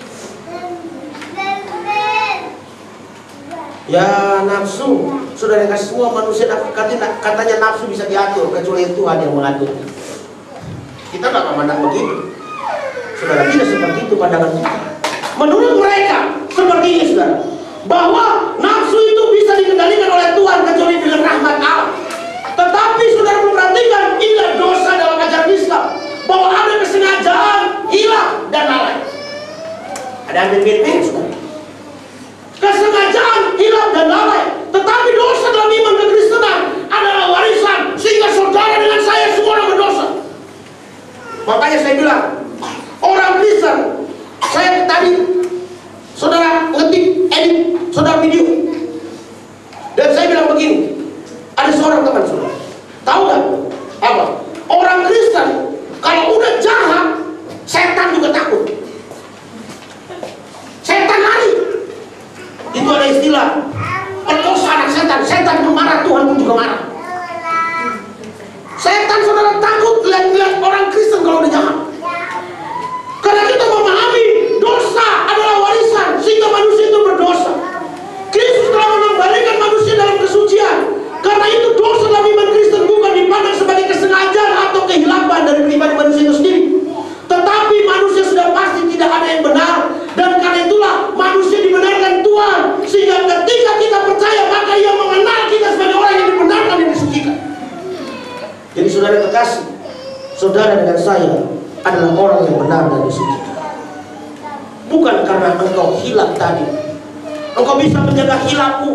D: ya nafsu, saudara, kasih semua manusia katanya, katanya nafsu bisa diatur kecuali Tuhan yang mengatur. Kita nggak memandang begitu, saudara. Tidak seperti itu pandangan kita. Menurut mereka seperti ini saudara, bahwa nafsu itu bisa dikendalikan oleh Tuhan kecuali dengan rahmat Allah. Tetapi saudara memperhatikan, inilah dosa dalam ajaran Islam, bahwa ada kesengajaan, hilang, dan lalai. Ada yang mirip-mirip saudara. Kesengajaan, hilang, dan lalai. Tetapi dosa dalam iman kekristenan adalah warisan, sehingga saudara dengan saya semua orang berdosa. Makanya saya bilang, orang Kristen, saya tadi saudara ngetik, edit, saudara video, dan saya bilang begini, ada seorang teman saudara, tahu nggak apa? Orang Kristen kalau udah jahat, setan juga takut. Setan lari. Itu ada istilah perkosa anak setan. Setan pun marah, Tuhan pun juga marah. Setan saudara takut lihat-lihat orang Kristen kalau udah jahat. Karena kita memahami dosa adalah warisan, sehingga manusia itu berdosa. Kristus telah mengembalikan manusia dalam kesucian. Karena itu dosa dalam iman Kristen bukan dipandang sebagai kesengajaan atau kehilapan dari pribadi manusia itu sendiri, tetapi manusia sudah pasti tidak ada yang benar. Dan karena itulah manusia dibenarkan Tuhan, sehingga ketika kita percaya maka Ia mengenal kita sebagai orang yang dibenarkan dan disucikan. Jadi saudara kekasih, saudara dengan saya adalah orang yang benar dan disucikan. Bukan karena engkau hilaf tadi, engkau bisa menjaga hilafmu.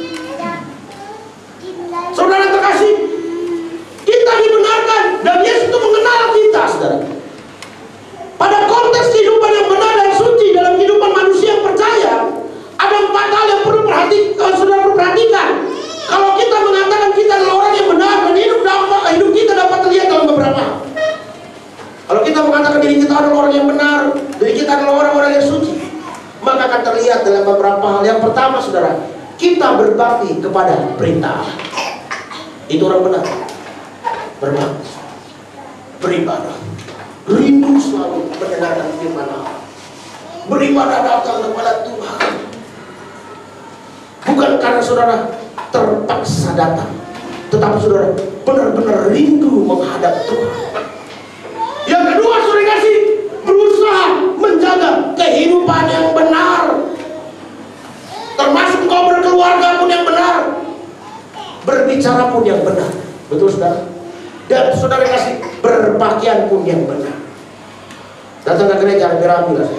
D: Saudara terkasih, kita dibenarkan dan Yesus itu mengenal kita, saudara. Pada konteks kehidupan yang benar dan suci dalam kehidupan manusia yang percaya, ada empat hal yang perlu perhatikan, saudara perlu perhatikan. Kalau kita mengatakan kita adalah orang yang benar dan hidup dapat, hidup kita dapat terlihat dalam beberapa hal. Kalau kita mengatakan diri kita adalah orang yang benar, diri kita adalah orang-orang yang suci, maka akan terlihat dalam beberapa hal. Yang pertama, saudara, kita berbakti kepada perintah. Itu orang benar. Berbakti, beribadah, rindu selalu mendengarkan firman Allah, beribadah datang kepada Tuhan. Bukan karena saudara terpaksa datang, tetapi saudara benar-benar rindu menghadap Tuhan. Yang kedua, saudara kasih, berusaha menjaga kehidupan yang benar, termasuk kau berkeluarga pun yang benar, berbicara pun yang benar. Betul saudara? Dan saudara kasih, berpakaian pun yang benar. Datang ke gereja lebih rapi lah.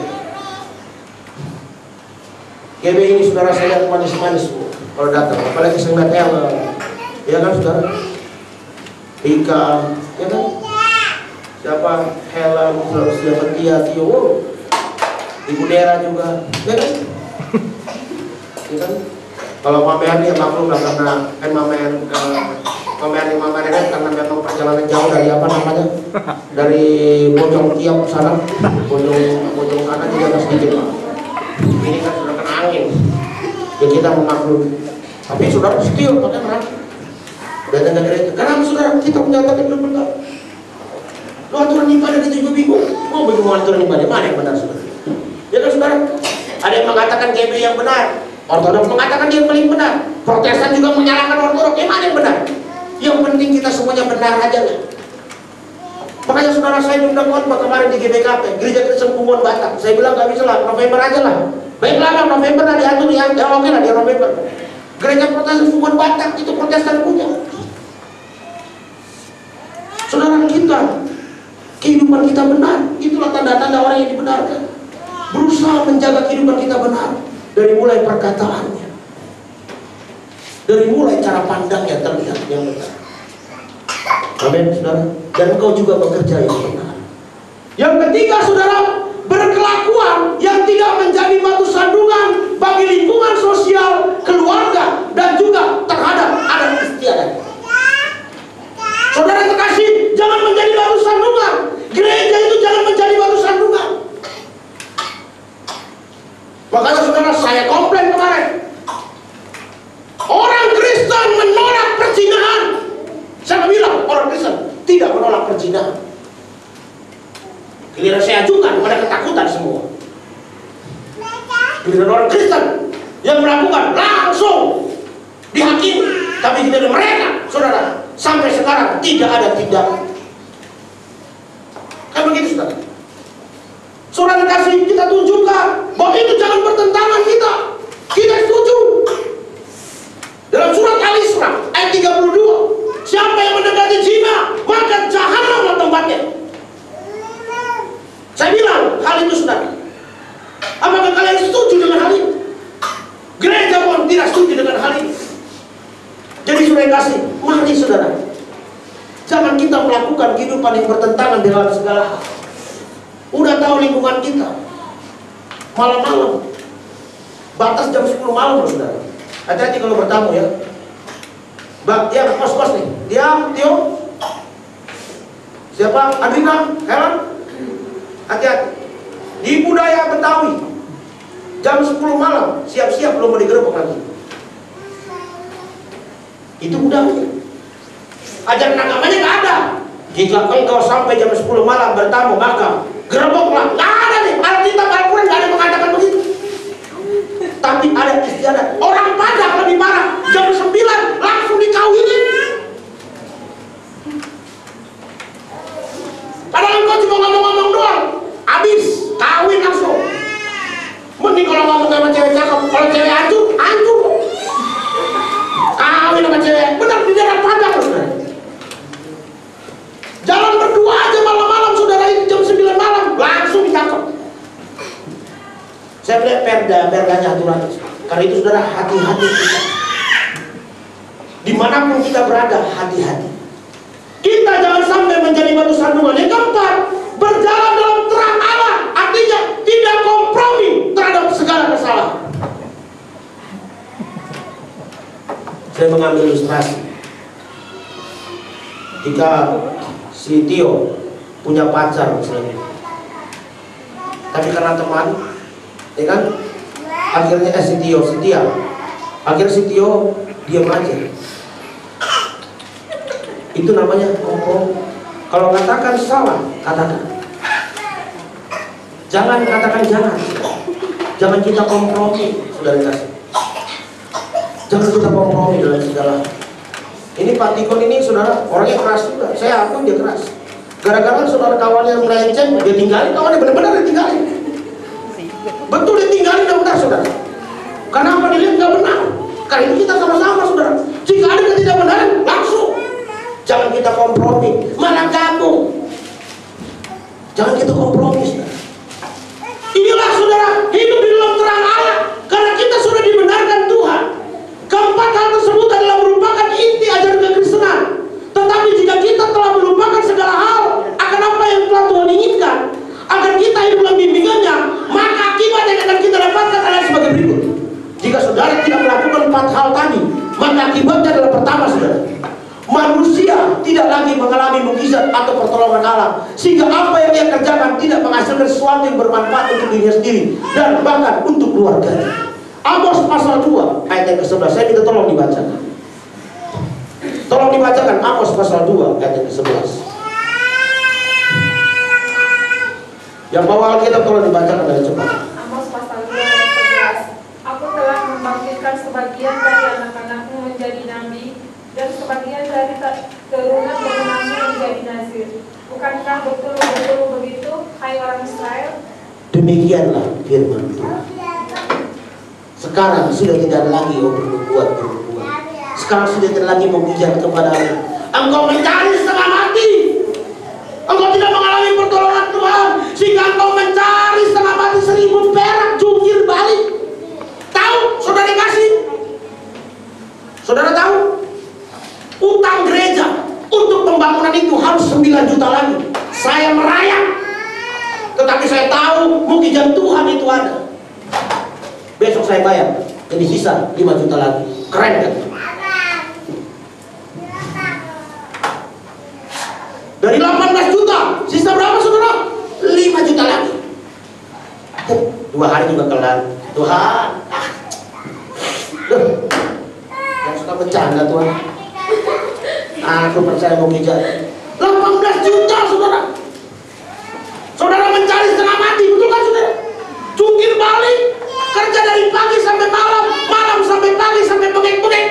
D: G B ini saudara saya lihat manis-manis kalau datang, apalagi saya lihat Ella, ya kan saudara? Ika, ya kan? Siapa? Hela, siapa Tia, Tio, oh. Ibu Dera juga, ya kan? Ya kan? Kalau Mama Erni ya maklum lah, karena kan Mama Erni uh, Mama Erni Mama Erni karena memang perjalanan jauh dari apa namanya, dari Bojong Tiap sana, Bojong Bojong kanan juga agak sedikit Pak. Ini kan sudah kena angin, ya kita memaklumi. Tapi saudara setia pakai neraka. Dan ada gereja. Karena saudara kita menyatakan itu benar. Lo aturan ibadah itu juga bingung. Mau bingung aturan ibadah mana yang benar saudara? Ya kan saudara? Ada yang mengatakan G B I yang benar. Ortodoks mengatakan dia yang paling benar. Protestan juga menyalahkan Ortodoks. Yang mana yang benar? Yang penting kita semuanya benar aja lah. Makanya saudara saya diundang khotbah kemarin di G B K P, Gereja Kristen Kubuan Batak. Saya bilang gak bisa lah, November aja lah. Baiklah lah, November lah diatur ya, ya oke lah di November. Gereja Protestan Kubuan Batak itu Protestan punya. Saudara kita, kehidupan kita benar. Itulah tanda-tanda orang yang dibenarkan. Berusaha menjaga kehidupan kita benar. Dari mulai perkataannya, dari mulai cara pandangnya terlihat yang benar. Amin, saudara. Dan engkau juga bekerja yang benar. Yang ketiga, saudara, berkelakuan yang tidak menjadi batu sandungan bagi lingkungan sosial, keluarga, dan juga terhadap adat istiadat. Saudara terkasih, jangan menjadi batu sandungan. Gereja itu jangan menjadi batu sandungan. Makanya saudara, saya komplain kemarin, orang Kristen menolak perzinahan. Saya bilang orang Kristen tidak menolak perzinahan. Giliran saya ajukan, pada ketakutan semua. Giliran orang Kristen yang melakukan langsung dihakimi. Tapi giliran mereka, saudara, sampai sekarang tidak ada tindakan. Kan begitu saudara? Saudara kasih kita tunjukkan bahwa itu jangan bertentangan kita. Kita setuju. Dalam surat Al-Isra ayat tiga puluh dua, siapa yang mendekati zina, maka jahanam tempatnya. Saya bilang hal itu saudara. Apakah kalian setuju dengan hal ini? Gereja pun tidak setuju dengan hal ini. Jadi saudara kasih, mari saudara, jangan kita melakukan kehidupan yang bertentangan dengan segala hal. Udah tahu lingkungan kita, malam-malam, batas jam sepuluh malam loh saudara. Hati-hati kalau bertamu ya. Bak, ya kos-kos nih. Dia, Tio. Siapa? Adrina, Helen. Hati-hati. Di budaya Betawi, jam sepuluh malam, siap-siap belum mau digerebek lagi. Itu budaya. Ajaran agamanya nggak ada. Jika engkau sampai jam sepuluh malam bertamu, maka gerebeklah. Nggak ada nih. Alkitab Al-Quran nggak ada mengatakan begitu. Tapi ada istiadat. Orang Padang lebih parah. Jam sembilan langsung dikawinin. Padahal engkau cuma ngomong-ngomong doang, habis kawin langsung. Mending kalau ngomong sama cewek cakep, kalau cewek hancur, hancur. Kawin sama cewek, benar di daerah Padang saudara. Jalan berdua aja malam-malam saudara, itu jam sembilan malam langsung ditangkap. Saya melihat perda, perdanya aturan. Karena itu saudara, hati-hati kita. Dimanapun kita berada, hati-hati. Kita jangan sampai menjadi batu sandungan. Yang keempat, berjalan dalam terang Allah. Artinya tidak kompromi terhadap segala kesalahan. Saya mengambil ilustrasi. Jika si Tio punya pacar misalnya, tapi karena teman, ya kan, akhirnya eh, si Tio, si Tia, akhirnya si Tio diam aja. Itu namanya kompromi. Kalau katakan salah, katakan. Jangan katakan jangan. Jangan kita kompromi, saudara kasih. Jangan kita kompromi dalam segala. Ini Pak Tikon ini saudara, orangnya keras juga. Saya akui dia keras. Gara-gara saudara kawannya melenceng, dia tinggalin. Kawannya benar-benar dia tinggalin. Betul dia tinggalin, benar saudara. Karena apa? Dilihat nggak benar. Karena itu kita sama-sama saudara. Jika ada ketidakbenaran, langsung. Jangan kita kompromi, malah gabung. Jangan kita kompromi saudara. Inilah saudara, hidup di dalam terang Allah. Karena kita sudah dibenarkan Tuhan. Keempat hal tersebut adalah merupakan inti ajaran kekristenan. Tetapi jika kita telah melupakan segala hal akan apa yang telah Tuhan inginkan, agar kita hidup dalam bimbingannya, maka akibat yang akan kita dapatkan adalah sebagai berikut. Jika saudara tidak melakukan empat hal akibatnya adalah pertama, saudara, manusia tidak lagi mengalami mukjizat atau pertolongan Allah, sehingga apa yang dia kerjakan tidak menghasilkan sesuatu yang bermanfaat untuk dirinya sendiri dan bahkan untuk keluarganya. Amos pasal dua ayat yang ke sebelas, saya minta tolong dibacakan. Tolong dibacakan Amos pasal dua ayat yang ke sebelas. Yang bawa Alkitab tolong dibacakan dari cepat.
E: Amos pasal dua ayat sebelas. Aku telah membangkitkan sebagian dari anak-anakmu menjadi nabi, dan sebagian dari keturunan-turunanmu menjadi nazir. Bukankah betul-betul begitu, hai orang Israel?
D: Demikianlah firman Tuhan. Sekarang sudah tidak lagi oh berbuat berbuat. Sekarang sudah tidak lagi mukjizat kepadamu. Engkau mencari setengah mati. Engkau tidak mengalami pertolongan Tuhan, sehingga engkau mencari setengah mati seribu perak jungkir balik. Tahu, saudara dikasih? Saudara tahu? Utang gereja untuk pembangunan itu harus sembilan juta lagi. Saya merayap, tetapi saya tahu mukjizat Tuhan itu ada. Besok saya bayar, jadi sisa lima juta lagi. Keren kan? Dari delapan belas juta, sisa berapa saudara? lima juta lagi. Dua hari juga kelar. Tuhan, ah. Duh. Yang suka bercanda Tuhan. Aku percaya mukjizat. delapan belas juta saudara. Saudara mencari setengah mati, betul kan saudara? Jungkir balik, kerja dari pagi sampai malam, malam sampai pagi sampai bengek-bengek.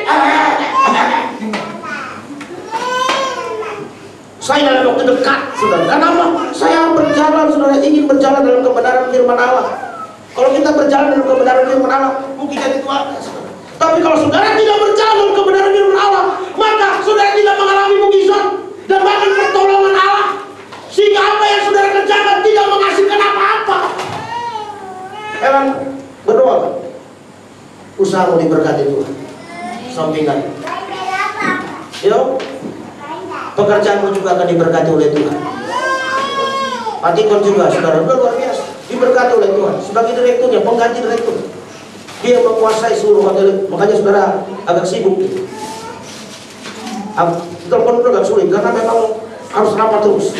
D: Saya dalam waktu dekat, saudara. Kenapa? Saya berjalan, saudara, ingin berjalan dalam kebenaran firman Allah. Kalau kita berjalan dalam kebenaran firman Allah, mukjizat itu ada, saudara. Tapi kalau saudara tidak berjalan dalam kebenaran firman Allah, maka saudara tidak mengalami mukjizat dan bahkan pertolongan Allah, sehingga apa yang saudara kerjakan tidak menghasilkan apa-apa. Heran, berdoa kan? Usahamu diberkati Tuhan. Sampingkan. Yuk. Pekerjaanmu juga akan diberkati oleh Tuhan. Patikon juga, saudara, luar biasa, diberkati oleh Tuhan. Sebagai direkturnya, pengganti direktur, dia menguasai seluruh hotel. Makanya saudara agak sibuk. Telepon itu agak sulit karena memang harus rapat terus.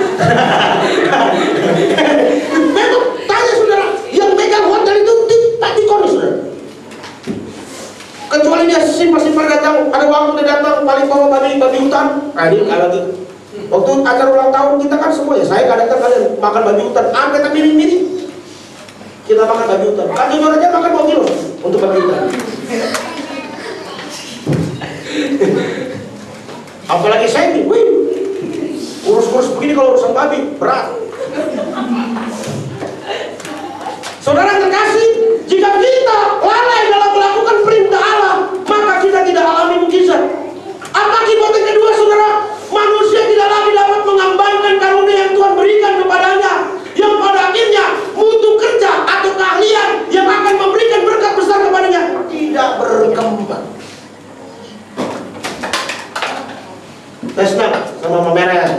D: Memang tanya saudara, yang megang hotel itu Patikon, saudara. Kecuali dia simpel-simpel datang, ada waktu dia datang, paling bawa babi, babi hutan. Nah ini lagi. Waktu acara ulang tahun kita kan semua ya, saya kadang-kadang kalian makan babi hutan, sampai tak miring-miring. Kita makan babi hutan. Kan jujur aja makan dua kilo untuk babi hutan. Apalagi saya nih, wih, urus-urus begini kalau urusan babi berat. Saudara terkasih, jika kita lalai dalam melakukan perintah Allah, maka kita tidak alami mukjizat. Apa akibat yang kedua, saudara? Manusia tidak lagi dapat mengembangkan karunia yang Tuhan berikan kepadanya, yang pada akhirnya mutu kerja atau keahlian yang akan memberikan berkat besar kepadanya tidak berkembang. Tesna sama Mama Merah.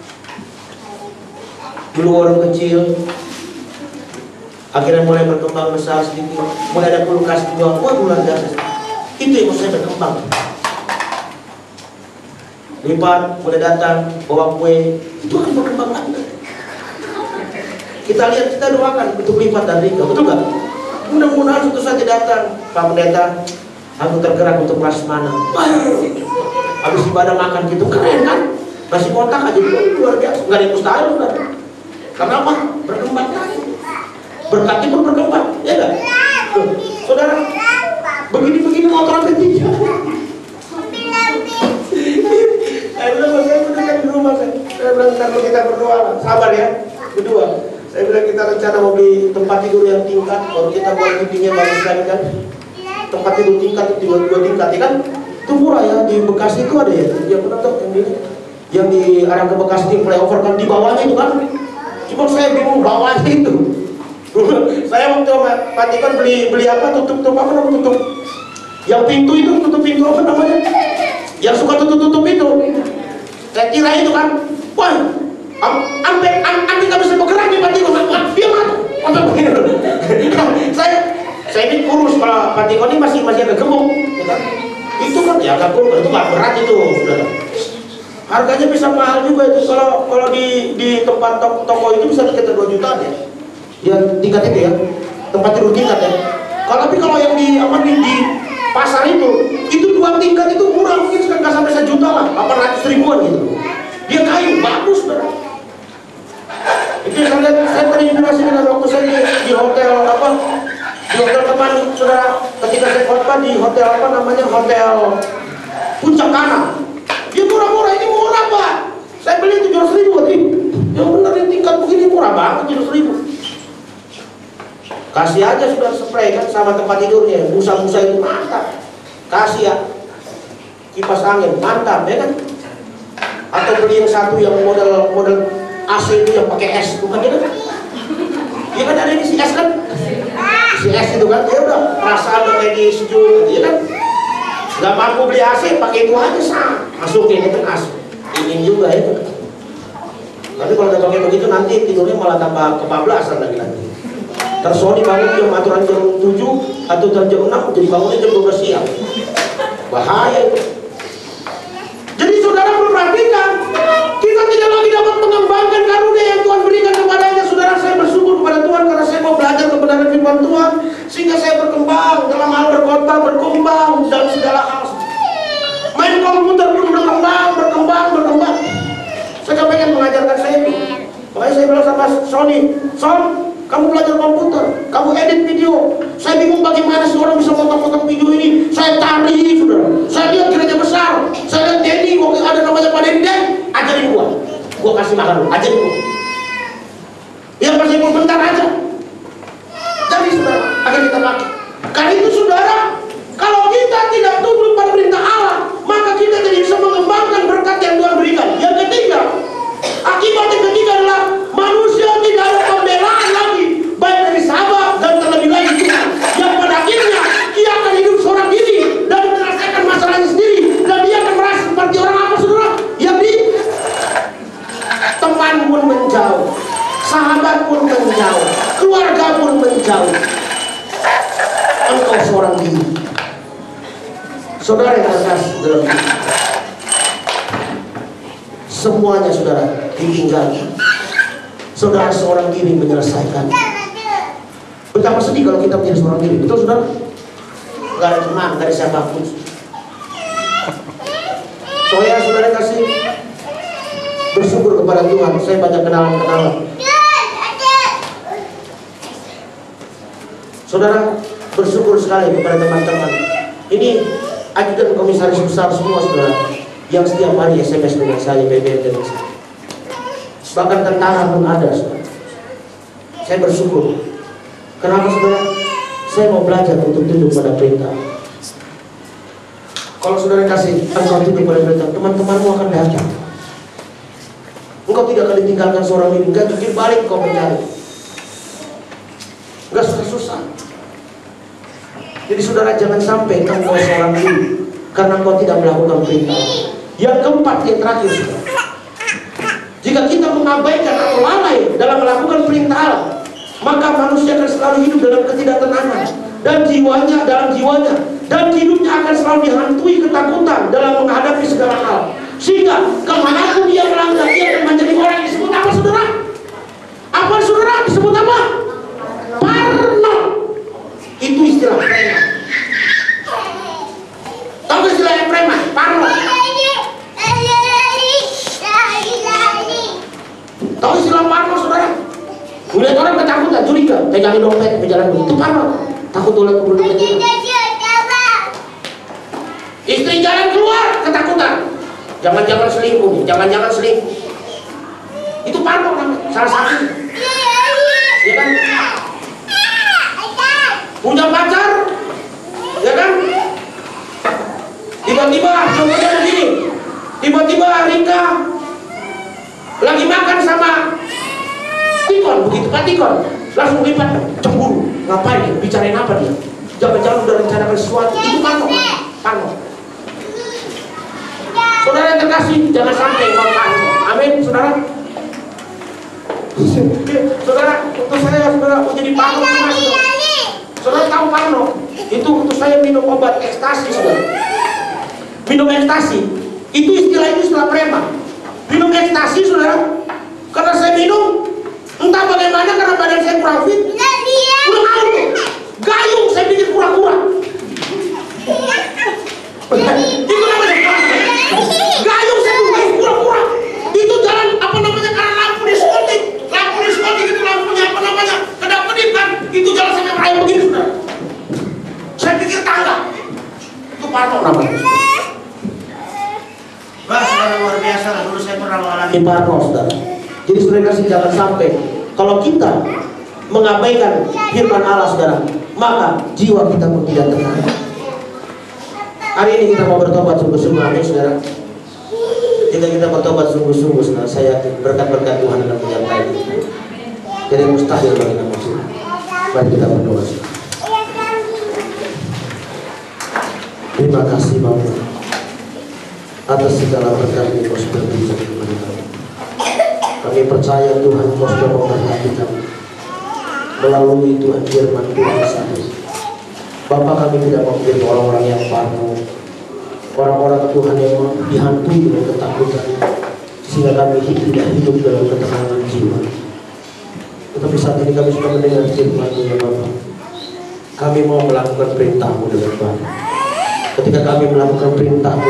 D: Dulu orang kecil, akhirnya mulai berkembang besar sedikit, mulai ada kulkas dua, wah luar biasa. Itu yang saya berkembang. Lipat, mulai datang, bawa kue, itu akan berkembang lagi. Kita lihat, kita doakan untuk Lipat dan Rika, betul nggak? Mudah-mudahan suatu saat datang, Pak Pendeta, aku tergerak untuk prasmanan. Habis ibadah makan gitu, keren kan? Nasi kotak aja dulu, luar biasa, nggak ada yang mustahil, saudara. Karena apa? Berkembang lagi. Berkati pun berkembang, ya enggak? Saudara, begini-begini motor ketiga. Saya bilang, saya berdua di rumah saya. Saya bilang, kalau kita berdoa, sabar ya. Kedua, saya bilang kita rencana mau beli tempat tidur yang tingkat, baru kita buat livingnya bagus lagi kan. Tempat tidur tingkat itu dua dua tingkat, ya kan? Itu murah ya, di Bekasi itu ada ya. Yang benar tuh, yang di, yang di arah ke Bekasi di flyover kan di bawahnya itu kan. Cuma saya bingung bawahnya itu. Saya waktu Patikon beli beli apa tutup tutup apa namanya tutup yang pintu itu tutup pintu apa namanya yang suka tutup tutup itu saya kira itu kan wah sampai sampai nggak bisa bergerak di Patikon dia mati saya saya ini kurus kalau Patikon ini masih masih agak gemuk ya kan? Itu kan ya nggak kurban, itu nggak berat itu, saudara. Harganya bisa mahal juga itu kalau kalau di di tempat toko, toko itu bisa sekitar dua jutaan ya. Ya tingkat itu ya, tempat tidur tingkat ya. Kalau tapi kalau yang di apa di, di pasar itu, itu dua tingkat itu murah, mungkin nggak sampai sejuta lah, delapan ratus ribuan gitu. Dia kayu bagus, saudara. Itu saya lihat, saya terinspirasi dengan waktu saya di, di hotel apa, di hotel teman saudara, ketika saya khotbah di hotel apa namanya hotel Puncak Kana. Dia murah-murah, ini murah pak. Saya beli tujuh ratus ribu tadi. Yang benar ini tingkat begini murah banget tujuh ratus ribu. Kasih aja sudah spray kan sama tempat tidurnya, busa-busa itu mantap. Kasih ya kipas angin mantap ya kan. Atau beli yang satu yang model model A C itu yang pakai es, bukan ya kan? Dia kan ada ini si es kan? Si es itu kan, dia udah perasaan udah kayak di sejuk, ya kan? Gak mampu beli A C, pakai itu aja sah. Masukin itu as, ingin juga itu. Tapi kalau udah pakai begitu nanti tidurnya malah tambah kebablasan lagi nanti. Terus Sony bangun jam aturan jam tujuh atau jam enam, jadi bangunnya jam dua belas siang. Bahaya itu. Jadi saudara perhatikan, kita tidak lagi dapat mengembangkan karunia yang Tuhan berikan kepadanya. Saudara, saya bersyukur kepada Tuhan karena saya mau belajar kebenaran firman Tuhan, sehingga saya berkembang dalam hal berkhotbah, berkembang dalam segala hal. Main komputer pun berkembang, berkembang, berkembang. Saya pengen mengajarkan saya itu. Makanya saya bilang sama Sony, Son, kamu belajar komputer, kamu edit video. Saya bingung bagaimana sih orang bisa potong-potong video ini. Saya tari, saudara. Saya lihat gereja besar. Saya lihat Denny, kok ada namanya Pak Denny, Den, ajarin gua. Gua kasih makan lu, ajarin gua. Yang pasti mau bentar aja. Jadi saudara, agar kita pakai. Karena itu saudara, kalau kita tidak tunduk pada perintah Allah, maka kita tidak bisa mengembangkan berkat yang Tuhan berikan. Yang ketiga, akibat yang ketiga adalah manusia tidak ada pembelaan lagi, baik dari sahabat dan terlebih lagi Tuhan. Yang pada akhirnya dia akan hidup seorang diri dan menyelesaikan masalahnya sendiri, dan dia akan merasa seperti orang apa saudara? Yang di teman pun menjauh, sahabat pun menjauh, keluarga pun menjauh. Engkau seorang diri. Saudara yang terkasih dalam hidup, semuanya saudara ditinggalkan. Saudara seorang diri menyelesaikan. Betapa sedih kalau kita menjadi seorang diri. Betul saudara? Gak ada teman, gak ada siapapun. Soalnya saudara kasih bersyukur kepada Tuhan. Saya banyak kenalan-kenalan. Saudara bersyukur sekali kepada teman-teman. Ini ajudan komisaris besar semua saudara, yang setiap hari S M S dengan saya, B B M dengan saya. Bahkan tentara pun ada saudara. Saya bersyukur. Kenapa saudara? Saya mau belajar untuk tunduk pada perintah. Kalau saudara kasih engkau tunduk pada perintah, teman-temanmu akan datang. Engkau tidak akan ditinggalkan seorang diri. Enggak jujur balik kau mencari. Enggak susah-susah. Jadi saudara jangan sampai engkau seorang diri karena engkau tidak melakukan perintah. Yang keempat, yang terakhir saudara, jika kita mengabaikan atau lalai dalam melakukan perintah Allah, maka manusia akan selalu hidup dalam ketidaktenangan, dan jiwanya dalam jiwanya dan hidupnya akan selalu dihantui ketakutan dalam menghadapi segala hal, sehingga kemanapun dia melangkah dia akan menjadi orang yang disebut apa saudara? Apa saudara? Disebut apa? Parno. Itu istilah preman. Tahu istilah preman? Parno. Tahu istilah parno saudara? Melihat orang ketakutan, curiga, pegangin dompet, berjalan begitu parno. Takut oleh kubur dompet. Istri jalan keluar, ketakutan. Jangan-jangan selingkuh, jangan-jangan selingkuh. Itu parno namanya, salah satu. Ya kan? Punya pacar, ya kan? Tiba-tiba, contohnya begini, tiba-tiba Rika lagi makan sama Tikon, begitu kan Tikon langsung lipat, cemburu. Ngapain dia? Bicarain apa dia? Jangan-jangan udah rencanakan sesuatu. Itu pano, pano. Saudara yang terkasih, jangan sampai kau pano. Amin, saudara. Saudara, untuk saya saudara mau jadi pano, saudara. Saudara tahu parno? Itu untuk saya minum obat ekstasi saudara. minum ekstasi. Itu istilah itu istilah preman. Minum ekstasi saudara, karena saya minum, entah bagaimana karena badan saya kurang fit, kurang auto, gayung saya bikin kura-kura. Itu namanya gayung saya bikin kura-kura. Itu jalan apa namanya karena lampu diskotik, lampu diskotik itu lampunya apa namanya kedap-kedip kan, itu jalan sampai merayap begini saudara. Saya pikir tangga, itu Parno namanya.
F: Wah, saudara luar biasa lah, dulu saya pernah mengalami
D: Parno saudara. Jadi saudara kasih jangan sampai kalau kita mengabaikan firman Allah saudara, maka jiwa kita pun tidak tenang. Hari ini kita mau bertobat sungguh-sungguh, amin saudara. Jika kita bertobat sungguh-sungguh saudara, saya yakin berkat-berkat Tuhan akan menyertai kita. Jadi mustahil bagi kita maksud. Mari kita berdoa saudara. Terima kasih Bapa atas segala berkat yang Kau sudah berikan kepada kami. Kami percaya Tuhan Kau sudah memberkati kami melalui Tuhan firman Tuhan satu. Bapa, kami tidak mau menjadi orang-orang yang parno, orang-orang Tuhan yang dihantui dengan ketakutan, sehingga kami tidak hidup dalam ketenangan jiwa. Tetapi saat ini kami sudah mendengar firman-Mu ya Bapa. Kami mau melakukan perintah-Mu dengan baik. Ketika kami melakukan perintah-Mu,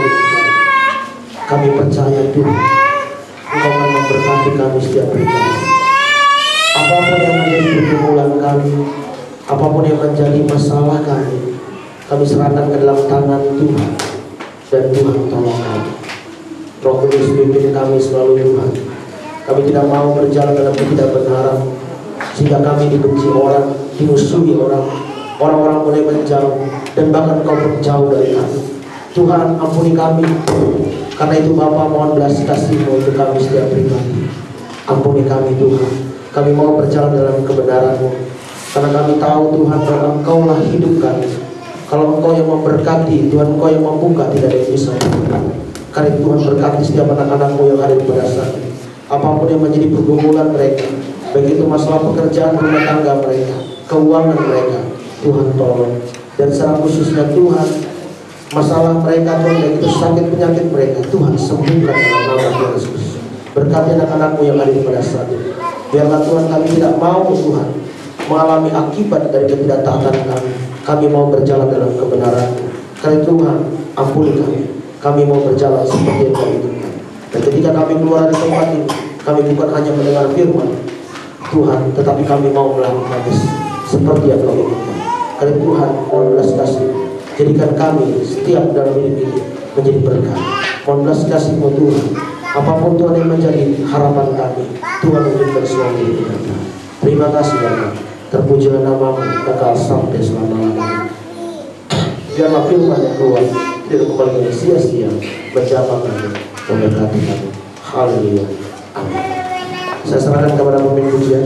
D: kami percaya Tuhan Engkau akan memberkati kami setiap hari kami. Apapun yang menjadi pergumulan kami, apapun yang menjadi masalah kami, kami serahkan ke dalam tangan Tuhan, dan Tuhan tolong kami. Roh Kudus pimpin kami selalu Tuhan. Kami tidak mau berjalan dalam ketidakbenaran, sehingga kami dibenci orang, dimusuhi orang, orang-orang mulai menjauh, dan bahkan Kau pun jauh dari kami. Tuhan ampuni kami. Karena itu Bapa, mohon belas kasih-Mu untuk kami setiap pribadi. Ampuni kami Tuhan. Kami mau berjalan dalam kebenaran-Mu, karena kami tahu Tuhan bahwa Engkau-lah hidup kami. Kalau Engkau yang memberkati, Tuhan Engkau yang membuka, tidak ada yang bisa membuka. Karena itu Tuhan berkati setiap anak-anak-Mu yang ada di pada saat ini. Apapun yang menjadi pergumulan mereka, baik itu masalah pekerjaan rumah tangga mereka, keuangan mereka, Tuhan tolong. Dan secara khususnya Tuhan, masalah mereka Tuhan, baik itu sakit penyakit mereka, Tuhan sembuhkan dalam nama Tuhan Yesus. Berkati anak-anak-Mu yang ada di pada saat ini. Biarlah Tuhan, kami tidak mau Tuhan mengalami akibat dari ketidaktaatan kami. Kami mau berjalan dalam kebenaran-Mu. Karena Tuhan, ampuni kami. Kami mau berjalan seperti yang Kau inginkan. Dan ketika kami keluar dari tempat ini, kami bukan hanya mendengar firman Tuhan, tetapi kami mau melakukannya seperti yang Kau inginkan. Karena Tuhan, mohon belas kasih, jadikan kami setiap dalam hidup ini menjadi berkat. Mohon belas kasih-Mu Tuhan. Apapun Tuhan yang menjadi harapan kami, Tuhan memberikan semua hidup kami. Terima kasih Bapa. Terpujilah nama-Mu kekal sampai selama-lamanya. Biarlah firman yang keluar tidak kembali sia-sia, menjamah kami, memberkati kami. Haleluya. Amin. Saya serahkan kepada pemimpin pujian.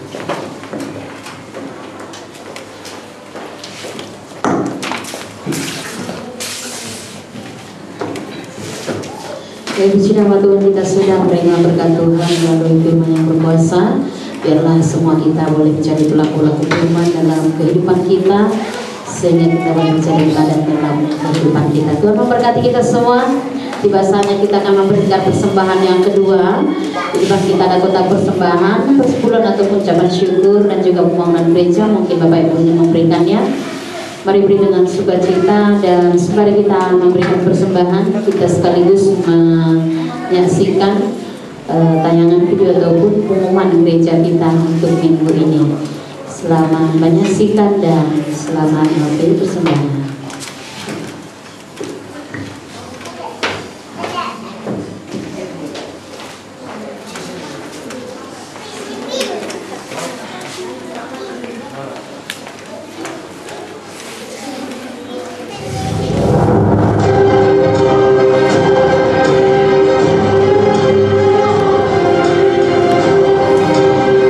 A: Ya, puji nama Tuhan, kita sudah menerima berkat Tuhan melalui firman yang berkuasa. Biarlah semua kita boleh menjadi pelaku-pelaku firman dalam kehidupan kita, sehingga kita boleh menjadi teladan dalam kehidupan kita. Tuhan memberkati kita semua. Tiba saatnya kita akan memberikan persembahan yang kedua. Di depan kita ada kotak persembahan, persepuluhan ataupun ucapan syukur, dan juga pembangunan gereja. Mungkin Bapak Ibu ingin memberikannya. Mari beri dengan sukacita, dan sembari kita memberikan persembahan, kita sekaligus menyaksikan uh, tayangan video ataupun pengumuman gereja kita untuk minggu ini. Selamat menyaksikan dan selamat memberi persembahan.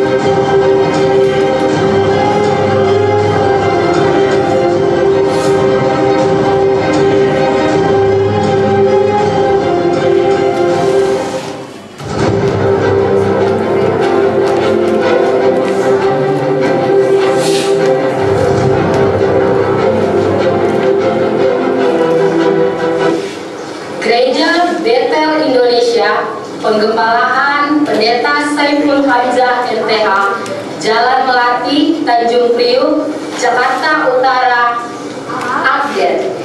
D: Amin.
G: Gereja Betel Indonesia, Penggembalaan Pendeta Saiful Hamzah M T H, Jalan Melati, Tanjung Priuk, Jakarta Utara, update.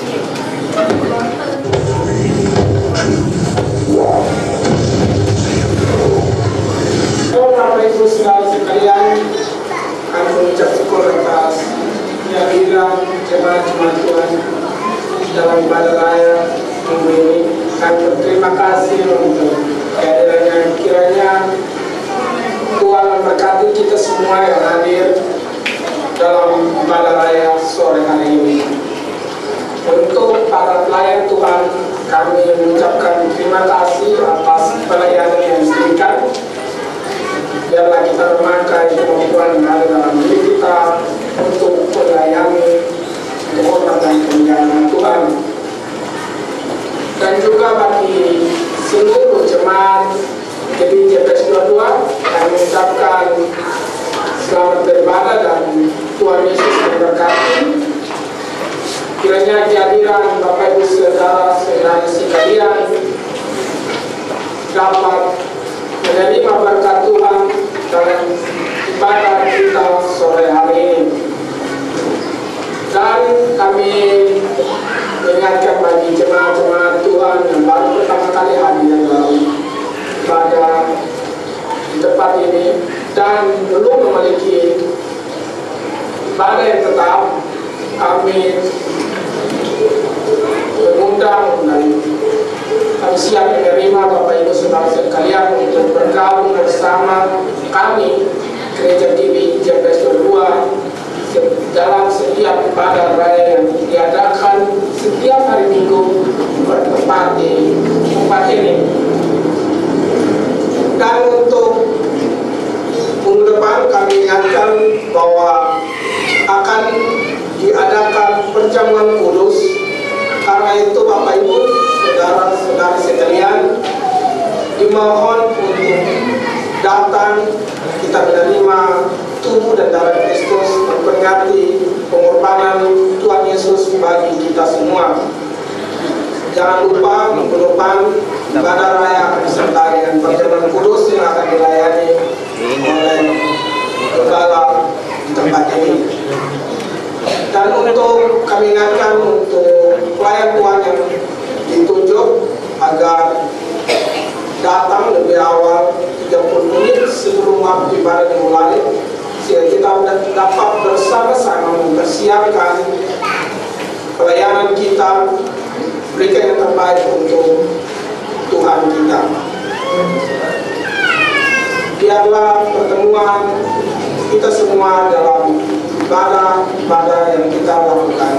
H: Bapak Ibu saudara sekalian, kami mengucap syukur atas kehadiran jemaat-jemaat Tuhan dalam ibadah raya minggu ini. Kami berterima kasih untuk kehadirannya. Kiranya Tuhan memberkati kita semua yang hadir dalam ibadah raya sore hari ini. Untuk para pelayan Tuhan, kami mengucapkan terima kasih atas pelayanan yang diberikan. Biarlah kita memakai kemampuan yang ada dalam diri kita untuk melayani kehormatan dan kemuliaan Tuhan. Dan juga bagi seluruh jemaat G B I J P S dua puluh dua, kami mengucapkan selamat beribadah dan Tuhan Yesus memberkati. Kiranya kehadiran Bapak Ibu saudara saudara sekalian dapat menerima berkat Tuhan dalam ibadah kita sore hari ini. Dan kami mengingatkan bagi jemaat-jemaat Tuhan yang baru pertama kali hadir dalam ibadah di tempat ini dan belum memiliki ibadah yang tetap, kami mengundang dan kami siap menerima Bapak Ibu saudara sekalian untuk bergabung bersama kami Gereja G B I J P S dua puluh dua dalam setiap ibadah raya yang diadakan setiap hari Minggu bertempat di tempat ini. Dan untuk minggu depan kami ingatkan bahwa akan diadakan perjamuan kudus. Karena itu Bapak Ibu saudara-saudari sekalian, dimohon untuk datang kita menerima tubuh dan darah Kristus, memperingati pengorbanan Tuhan Yesus bagi kita semua. Jangan lupa minggu depan ibadah raya akan disertai dengan perjamuan kudus yang akan dilayani oleh gembala di tempat ini. Dan untuk kami ingatkan untuk pelayan Tuhan yang ditunjuk agar datang lebih awal tiga puluh menit sebelum waktu ibadah dimulai, sehingga kita dapat bersama-sama mempersiapkan pelayanan kita, berikan yang terbaik untuk Tuhan kita. Biarlah pertemuan kita semua dalam ibadah-ibadah yang kita lakukan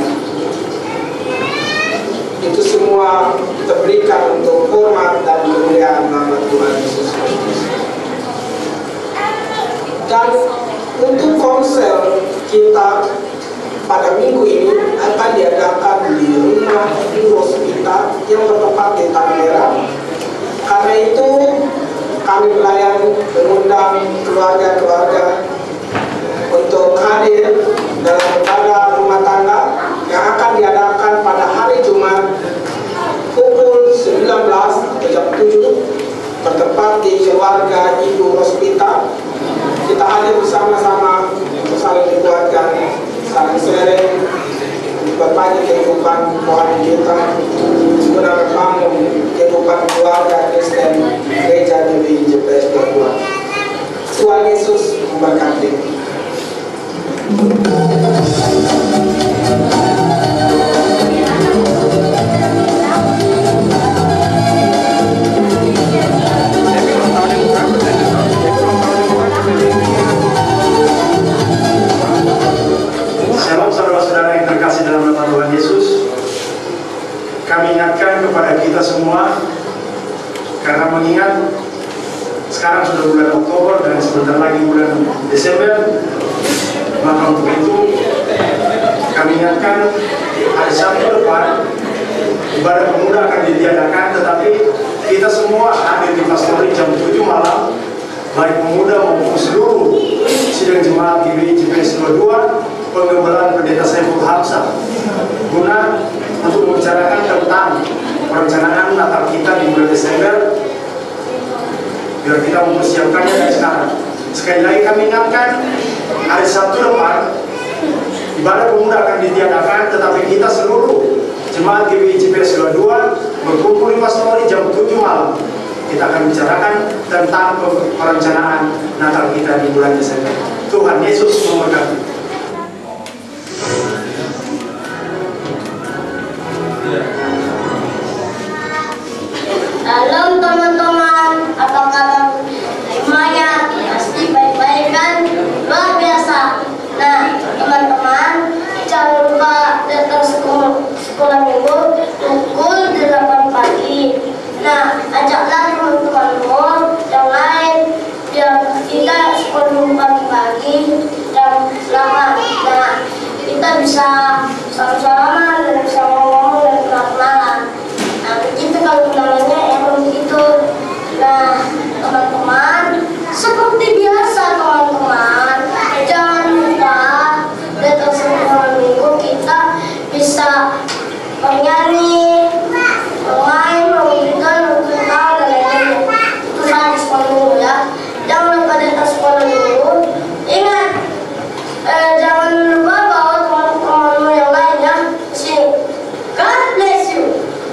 H: itu semua kita berikan untuk hormat dan kemuliaan nama Tuhan Yesus Kristus. Dan untuk konser kita pada minggu ini akan diadakan di rumah Rosvita yang bertempat di Tanah Merah. Karena itu kami melayani mengundang keluarga-keluarga untuk hadir dalam ibadah rumah tangga yang akan diadakan pada hari Jumat pukul sembilan belas jam tujuh bertempat di keluarga Ibu Rosvita. Kita hadir bersama-sama untuk saling dikuatkan, saling sharing, berbagi kehidupan rohani kita, guna membangun kehidupan keluarga Kristen Gereja G B I J P S dua puluh dua. Tuhan Yesus memberkati.
C: Shalom saudara-saudara yang terkasih dalam nama Tuhan Yesus. Kami ingatkan kepada kita semua, karena mengingat sekarang sudah bulan Oktober dan sebentar lagi bulan Desember, maka untuk itu kami ingatkan hari Sabtu depan ibadah pemuda akan ditiadakan, tetapi kita semua hadir di pastori jam tujuh malam, baik pemuda maupun seluruh sidang jemaat G B I J P S dua puluh dua, penggembalaan Pendeta Saiful Hamzah, guna untuk membicarakan tentang perencanaan
I: biar kita mempersiapkannya dari sekarang. Sekali lagi kami ingatkan, hari Sabtu depan ibadah pemuda akan ditiadakan, tetapi kita seluruh jemaat G B I C P S dua puluh dua berkumpul di Pastori jam tujuh malam. Kita akan bicarakan tentang perencanaan Natal kita di bulan Desember. Tuhan Yesus memberkati.
J: Halo teman-teman, apa kabar semuanya? Pasti baik-baik kan? Luar biasa. Nah, teman-teman, jangan lupa datang sekolah, sekolah minggu pukul delapan pagi. Nah, ajaklah teman-temanmu yang lain biar kita sekolah minggu pagi-pagi jam delapan. Nah, kita bisa sama-sama dan bisa ngomong dan kenalan. Nah, begitu kalau kenalannya emang begitu. Nah, teman-teman, seperti biasa teman-teman, jangan lupa datang sekolah minggu kita bisa menyanyi, bermain, memberikan, berkenal dan lain-lain. Itu saja sekolah minggu ya. Jangan lupa datang sekolah minggu. Ingat, eh, jangan lupa bawa teman-temanmu yang lainnya ke sini. God bless you.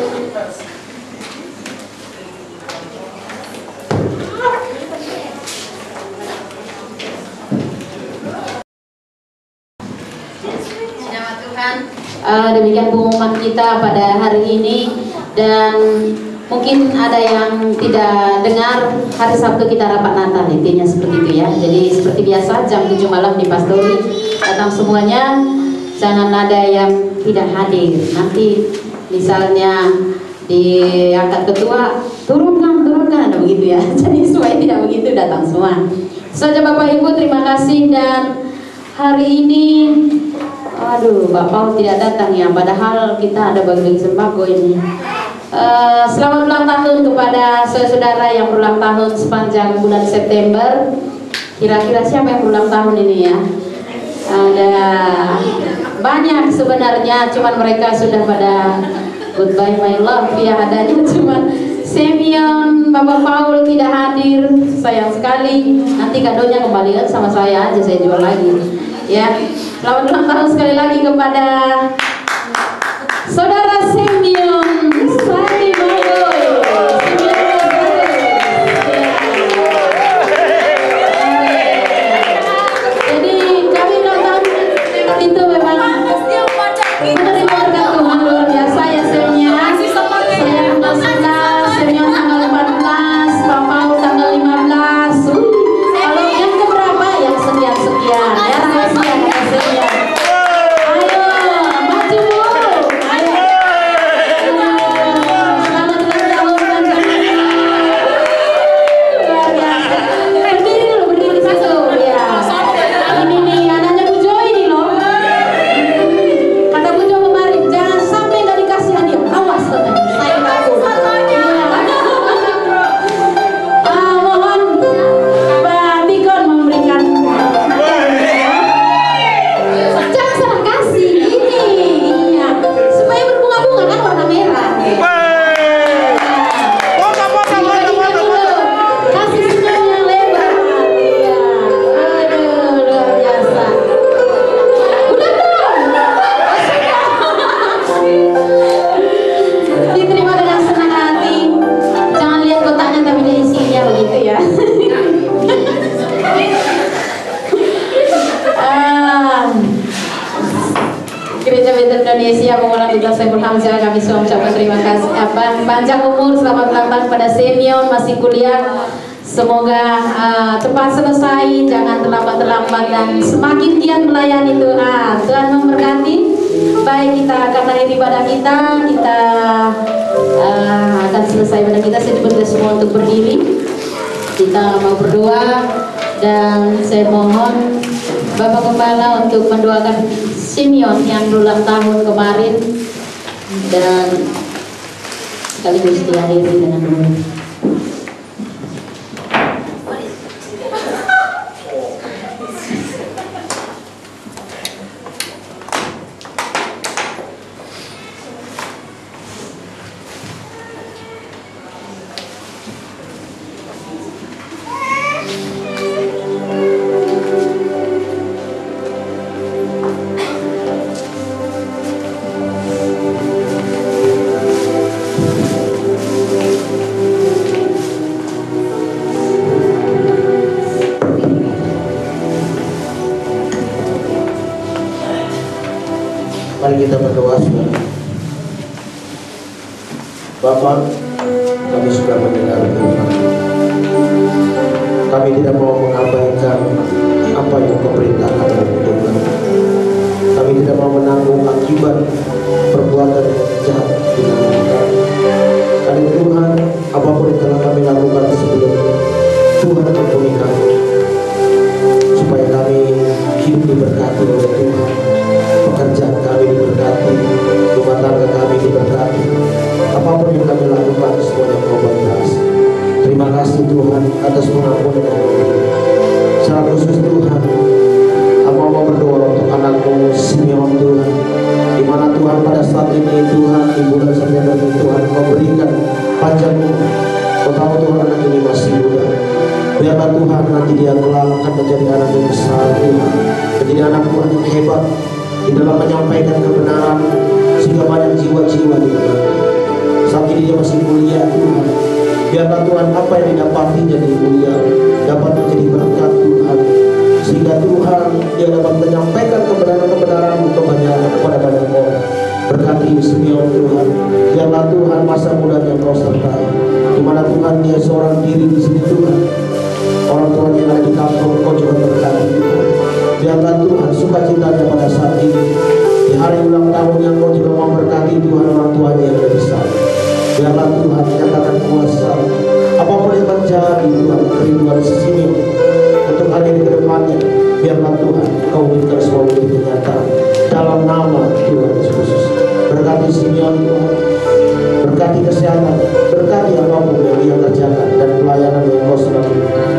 A: Uh, demikian pengumuman kita pada hari ini, dan mungkin ada yang tidak dengar hari Sabtu kita rapat Natal, intinya seperti itu ya. Jadi seperti biasa jam tujuh malam di Pastori, datang semuanya, jangan ada yang tidak hadir. Nanti misalnya diangkat ketua, turunkan, turunkan, ada begitu ya. Jadi supaya tidak begitu, datang semua. Saja Bapak Ibu, terima kasih. Dan hari ini aduh, Pak Paul tidak datang ya, padahal kita ada bagi sembako ini. Uh, selamat ulang tahun kepada saudara-saudara yang berulang tahun sepanjang bulan September. Kira-kira siapa yang berulang tahun ini ya? Ada banyak sebenarnya, cuman mereka sudah pada goodbye my love ya, adanya cuman Simeon, Bapak Paul tidak hadir, sayang sekali. Nanti kadonya kembalikan sama saya aja, saya jual lagi ya. Selamat ulang tahun sekali lagi kepada Saudara Simeon Sari Boy. Jadi kami ulang tahun itu memang menerima berkat Tuhan luar biasa ya Simeon. Saya tanggal sebelas, Simeon tanggal empat belas, Pak Paul tanggal lima belas. Kalau yang keberapa yang sekian-sekian ya, rahasia rahasia. Ayo maju Bu. Ayo. Selamat ulang tahun panjang. Luar biasa. Berdiri dulu, berdiri di situ ya. Ini nih anaknya Bu Jo ini loh. Kata Bu Jo kemarin, jangan sampai nggak dikasih hadiah. Awas katanya. Saya takut. Iya. Ah, mohon Pak Tikon memberikan. Jangan salah kasih ini, iya. Supaya berbunga-bunga kan warna merah. Kasih senyum yang lebar. Iya. Aduh, luar biasa. Udah dong. Diterima dengan senang hati. Jangan lihat kotaknya tapi dia isinya begitu ya. Ah. Gereja Bethel Indonesia mengulang Duta Saiful Hamzah, kami semua mengucapkan terima kasih, apa, panjang umur, selamat ulang tahun pada Simeon, masih kuliah, semoga uh, tepat selesai, jangan terlambat-terlambat dan semakin giat melayani Tuhan. Tuhan memberkati. Baik, kita akan akhiri ibadah kita, kita uh, akan selesai ibadah kita. Saya diminta semua untuk berdiri, kita mau berdoa, dan saya mohon Bapak Gembala untuk mendoakan Simeon yang berulang tahun kemarin, dan sekaligus diakhiri dengan doa.
D: berdoa saudara. Bapak, kami sudah mendengar firman. Kami tidak mau mengabaikan apa yang Kau perintahkan untuk kami. Kami tidak mau menanggung akibat perbuatan jahat di dalam kami. Karena Tuhan, apapun yang telah kami lakukan sebelumnya, Tuhan ampuni kami, supaya kami hidup diberkati oleh Tuhan. Pekerjaan kami diberkati, rumah tangga kami diberkati. Apapun yang kami lakukan, semuanya Kau berkasi. Terima kasih Tuhan atas pengampunan yang Kau beri. Secara khusus Tuhan, hamba mau berdoa untuk anakmu Simeon Tuhan, di mana Tuhan pada saat ini Tuhan di bulan September ini Tuhan Kau berikan panjang umur. Kau tahu Tuhan anak ini masih muda. Biarlah Tuhan nanti dia kelak akan menjadi anak yang besar Tuhan, menjadi anak Tuhan yang hebat di dalam menyampaikan kebenaran, sehingga banyak jiwa-jiwa di dalam. Saat ini dia masih mulia Tuhan. Biarlah Tuhan apa yang didapatinya di mulia dapat menjadi berkat Tuhan, sehingga Tuhan dia dapat menyampaikan kebenaran-kebenaran kebanyakan kepada banyak orang. Berkati Simeon Tuhan. Biarlah Tuhan masa mudanya Kau sertai, di mana Tuhan dia seorang diri di sini Tuhan. Orang Tuhan yang ada di kampung Kau juga berkati Tuhan. Biarlah Tuhan sukacitanya pada saat ini, di hari ulang tahun yang Kau juga memberkati Tuhan orang tuanya yang ada di sana. Biarlah Tuhan nyatakan kuasa apapun yang terjadi Tuhan kerinduan Simeon untuk hari ini ke depannya. Biarlah Tuhan Kau berikan semua menjadi kenyataan dalam nama Tuhan Yesus. Berkati Simeon Tuhan, berkati kesehatan, berkati apapun yang dia kerjakan dan pelayanan yang Kau selalu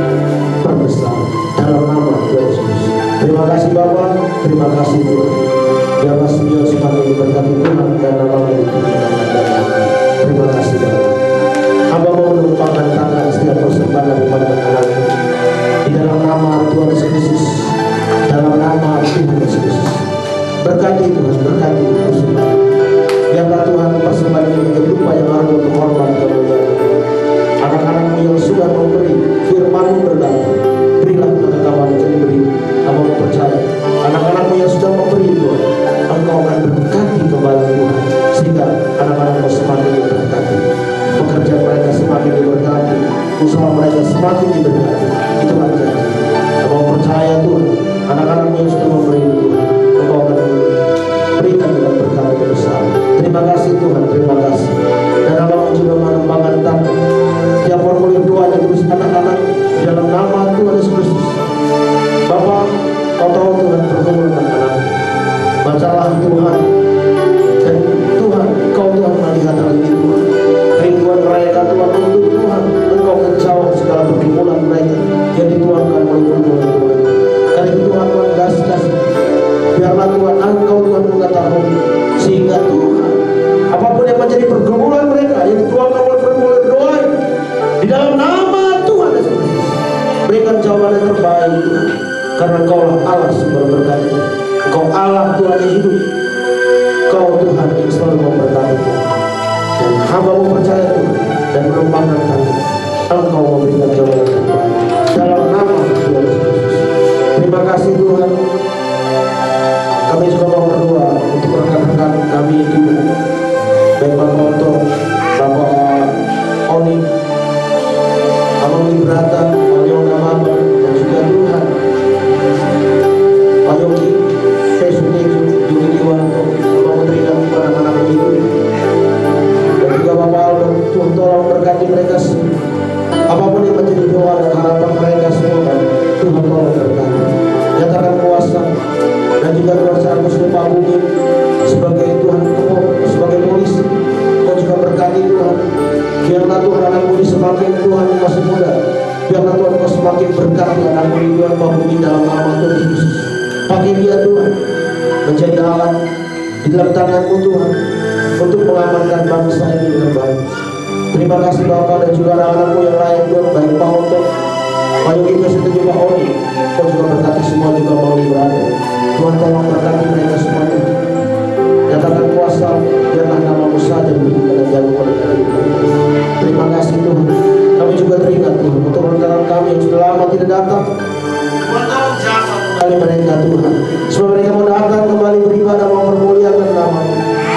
D: perbesar dalam nama Tuhan Yesus. Terima kasih Bapa, terima kasih Tuhan. Biarlah Simeon semakin diberkati Tuhan dan nama-Mu ditinggikan. Terima kasih Bapa. Hamba mau menumpahkan tangan setiap persembahan kepada anak-Mu di dalam nama Tuhan Yesus Kristus, dalam nama Tuhan Yesus Kristus. Berkati Tuhan, berkati persembahan. Biarlah Tuhan persembahan ini menjadi upaya yang harus untuk hormat kemuliaan. Anak-anak-Mu yang sudah memberi firman-Mu berdatang, berilah kepada kawan yang beri. Hamba percaya anak-anak-Mu yang sudah memberi Tuhan, Engkau akan berkati kembali Tuhan, sehingga anak-anak-Mu semakin diberkati, pekerjaan mereka semakin diberkati, usaha mereka semakin diberkati. Itulah janji. Hamba percaya Tuhan, anak-anak-Mu yang sudah memberi Tuhan, Engkau akan berikan dengan berkat yang besar. Terima kasih Tuhan, terima kasih. Dan Hamba juga menumpahkan tangan setiap formulir doa yang ditulis anak-anak di dalam nama Tuhan Yesus Kristus. Bapa, Kau tahu Tuhan pergumulan anak-anak. Bacalah Tuhan, dan Tuhan Kau Tuhan melihat hal ini Tuhan. Kerinduan mereka Tuhan untuk Tuhan, Engkau menjawab segala pergumulan mereka yang dituangkan oleh pergumulan Tuhan. Karena itu Tuhan Tuhan gas-gas. Biarlah Tuhan Engkau Tuhan mengetahui, sehingga Tuhan apapun yang menjadi pergumulan mereka yang dituangkan oleh pergumulan doa di dalam nama Tuhan Yesus, berikan jawaban yang terbaik Tuhan. Karena Engkaulah Allah sumber berkat, Engkau Allah Tuhan yang hidup, Kau Tuhan yang selalu memberkati Tuhan. Dan hamba-Mu percaya Tuhan dan menumpahkan tangan, Engkau memberikan jawaban yang terbaik dalam nama Tuhan Yesus. Terima kasih Tuhan. Kami juga mau berdoa untuk rekan-rekan kami itu, baik Bapak Oto, Bapak Oni, Bapak Librata, Pak Yona Mama, dan juga Tuhan Pak Yogi, Pesuni, Yogi Diwanto, Bapak Putri dan anak-anak itu, dan juga Bapak Aldo. Tuhan tolong berkati mereka semua. Apapun yang menjadi doa dan harapan mereka semua, Tuhan tolong berkati. Nyatakan kuasa dan juga kuasa Agus Pak Bumi sebagai Tuhan Kepo, sebagai polisi. Kau juga berkati Tuhan. Biarlah Tuhan anak Bumi semakin Tuhan yang masih muda. Biarlah Tuhan Kau semakin berkati anak Bumi Tuhan Pak Bumi dalam nama Tuhan Yesus. Pakai dia Tuhan menjadi alat di dalam tangan-Mu Tuhan untuk mengamankan bangsa ini dengan baik. Terima kasih Bapak dan juga anak-anak-Mu yang lain Tuhan, baik Pak Oto, Pak Yogi, dan juga Pak Oni. Kau juga berkati semua juga mau berada. Tuhan tolong berkati mereka semua. Nyatakan kuasa, biarlah nama-Mu saja diberikan dan jago oleh kami. Terima kasih Tuhan. Kami juga teringat Tuhan untuk rekan-rekan kami yang sudah lama tidak datang. Tuhan tolong jaga kembali mereka Tuhan, supaya mereka mau datang kembali beribadah, mau permuliakan nama-Mu.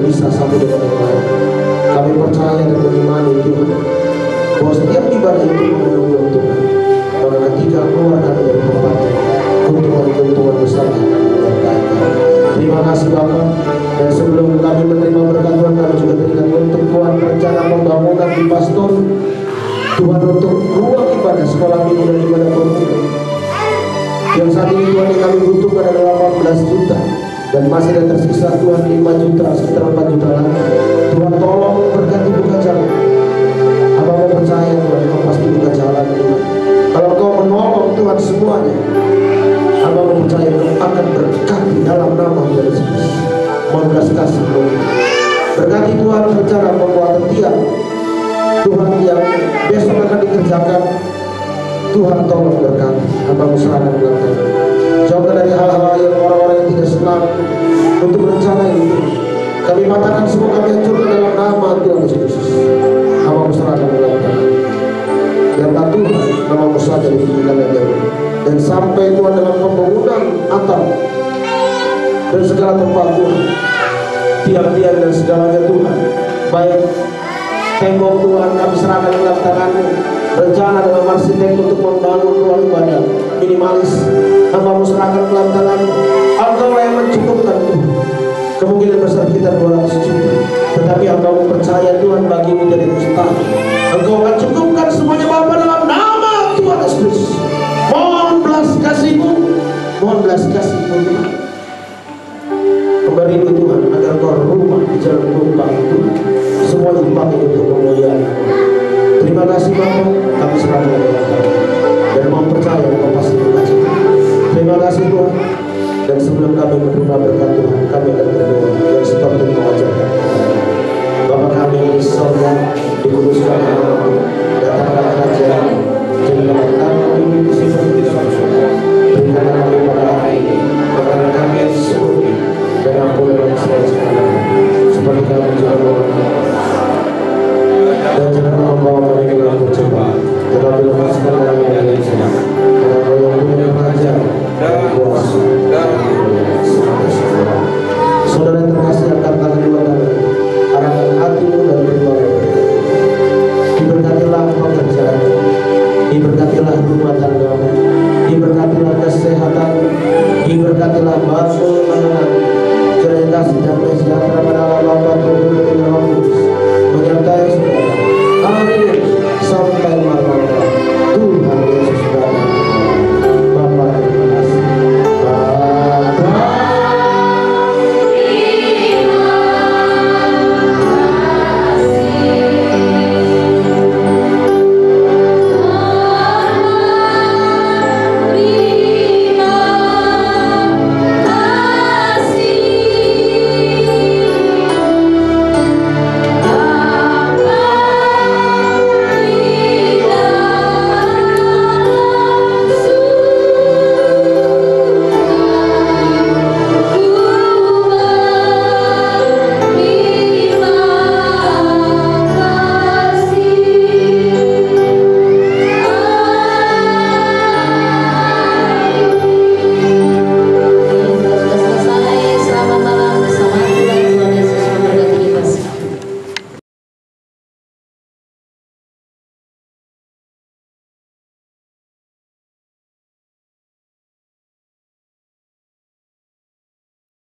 D: berpisah satu dengan yang lain. Kami percaya dan mengimani Tuhan bahwa setiap ibadah itu mengandung Tuhan. Maka ketika keluar kami dari tempat keuntungan-keuntungan besar yang akan menyertai kami. Terima kasih Bapak. Dan sebelum kami menerima berkat Tuhan, kami juga teringat untuk Tuhan rencana pembangunan di Pastor, Tuhan untuk ruang ibadah sekolah minggu dan ibadah pemuda. Yang saat ini Tuhan yang kami butuhkan adalah delapan belas juta dan masih ada tersisa Tuhan lima juta, sekitar empat juta lagi. Tuhan tolong berkati buka jalan. Apa mau percaya Tuhan, Kau pasti buka jalan Tuhan. Kalau Kau menolong Tuhan semuanya, Abang mau percaya Kau akan berkati dalam nama Tuhan Yesus. Mohon belas kasih Tuhan. Berkati Tuhan rencana pembuatan tiang Tuhan yang besok akan dikerjakan. Tuhan tolong berkati. Abang serahkan belakang. Jauhkan dari hal-hal yang orang-orang yang tidak senang untuk rencana ini. Kami matakan semua, kami hancurkan dalam nama Tuhan Yesus. Abang serahkan belakang. Biarlah Tuhan namamu saja ditinggikan dan jauh. Dan sampai Tuhan dalam pembangunan atap dan segala tempat Tuhan, tiang-tiang dan segalanya Tuhan, baik tembok Tuhan kami serahkan dalam tangan-Mu. Rencana dalam arsitek untuk membangun ruang ibadah minimalis, Hamba-Mu serahkan dalam tangan-Mu. Engkau yang mencukupkan Tuhan. Kemungkinan besar kita dua ratus juta, tetapi Hamba-Mu percaya Tuhan bagimu jadi mustahil.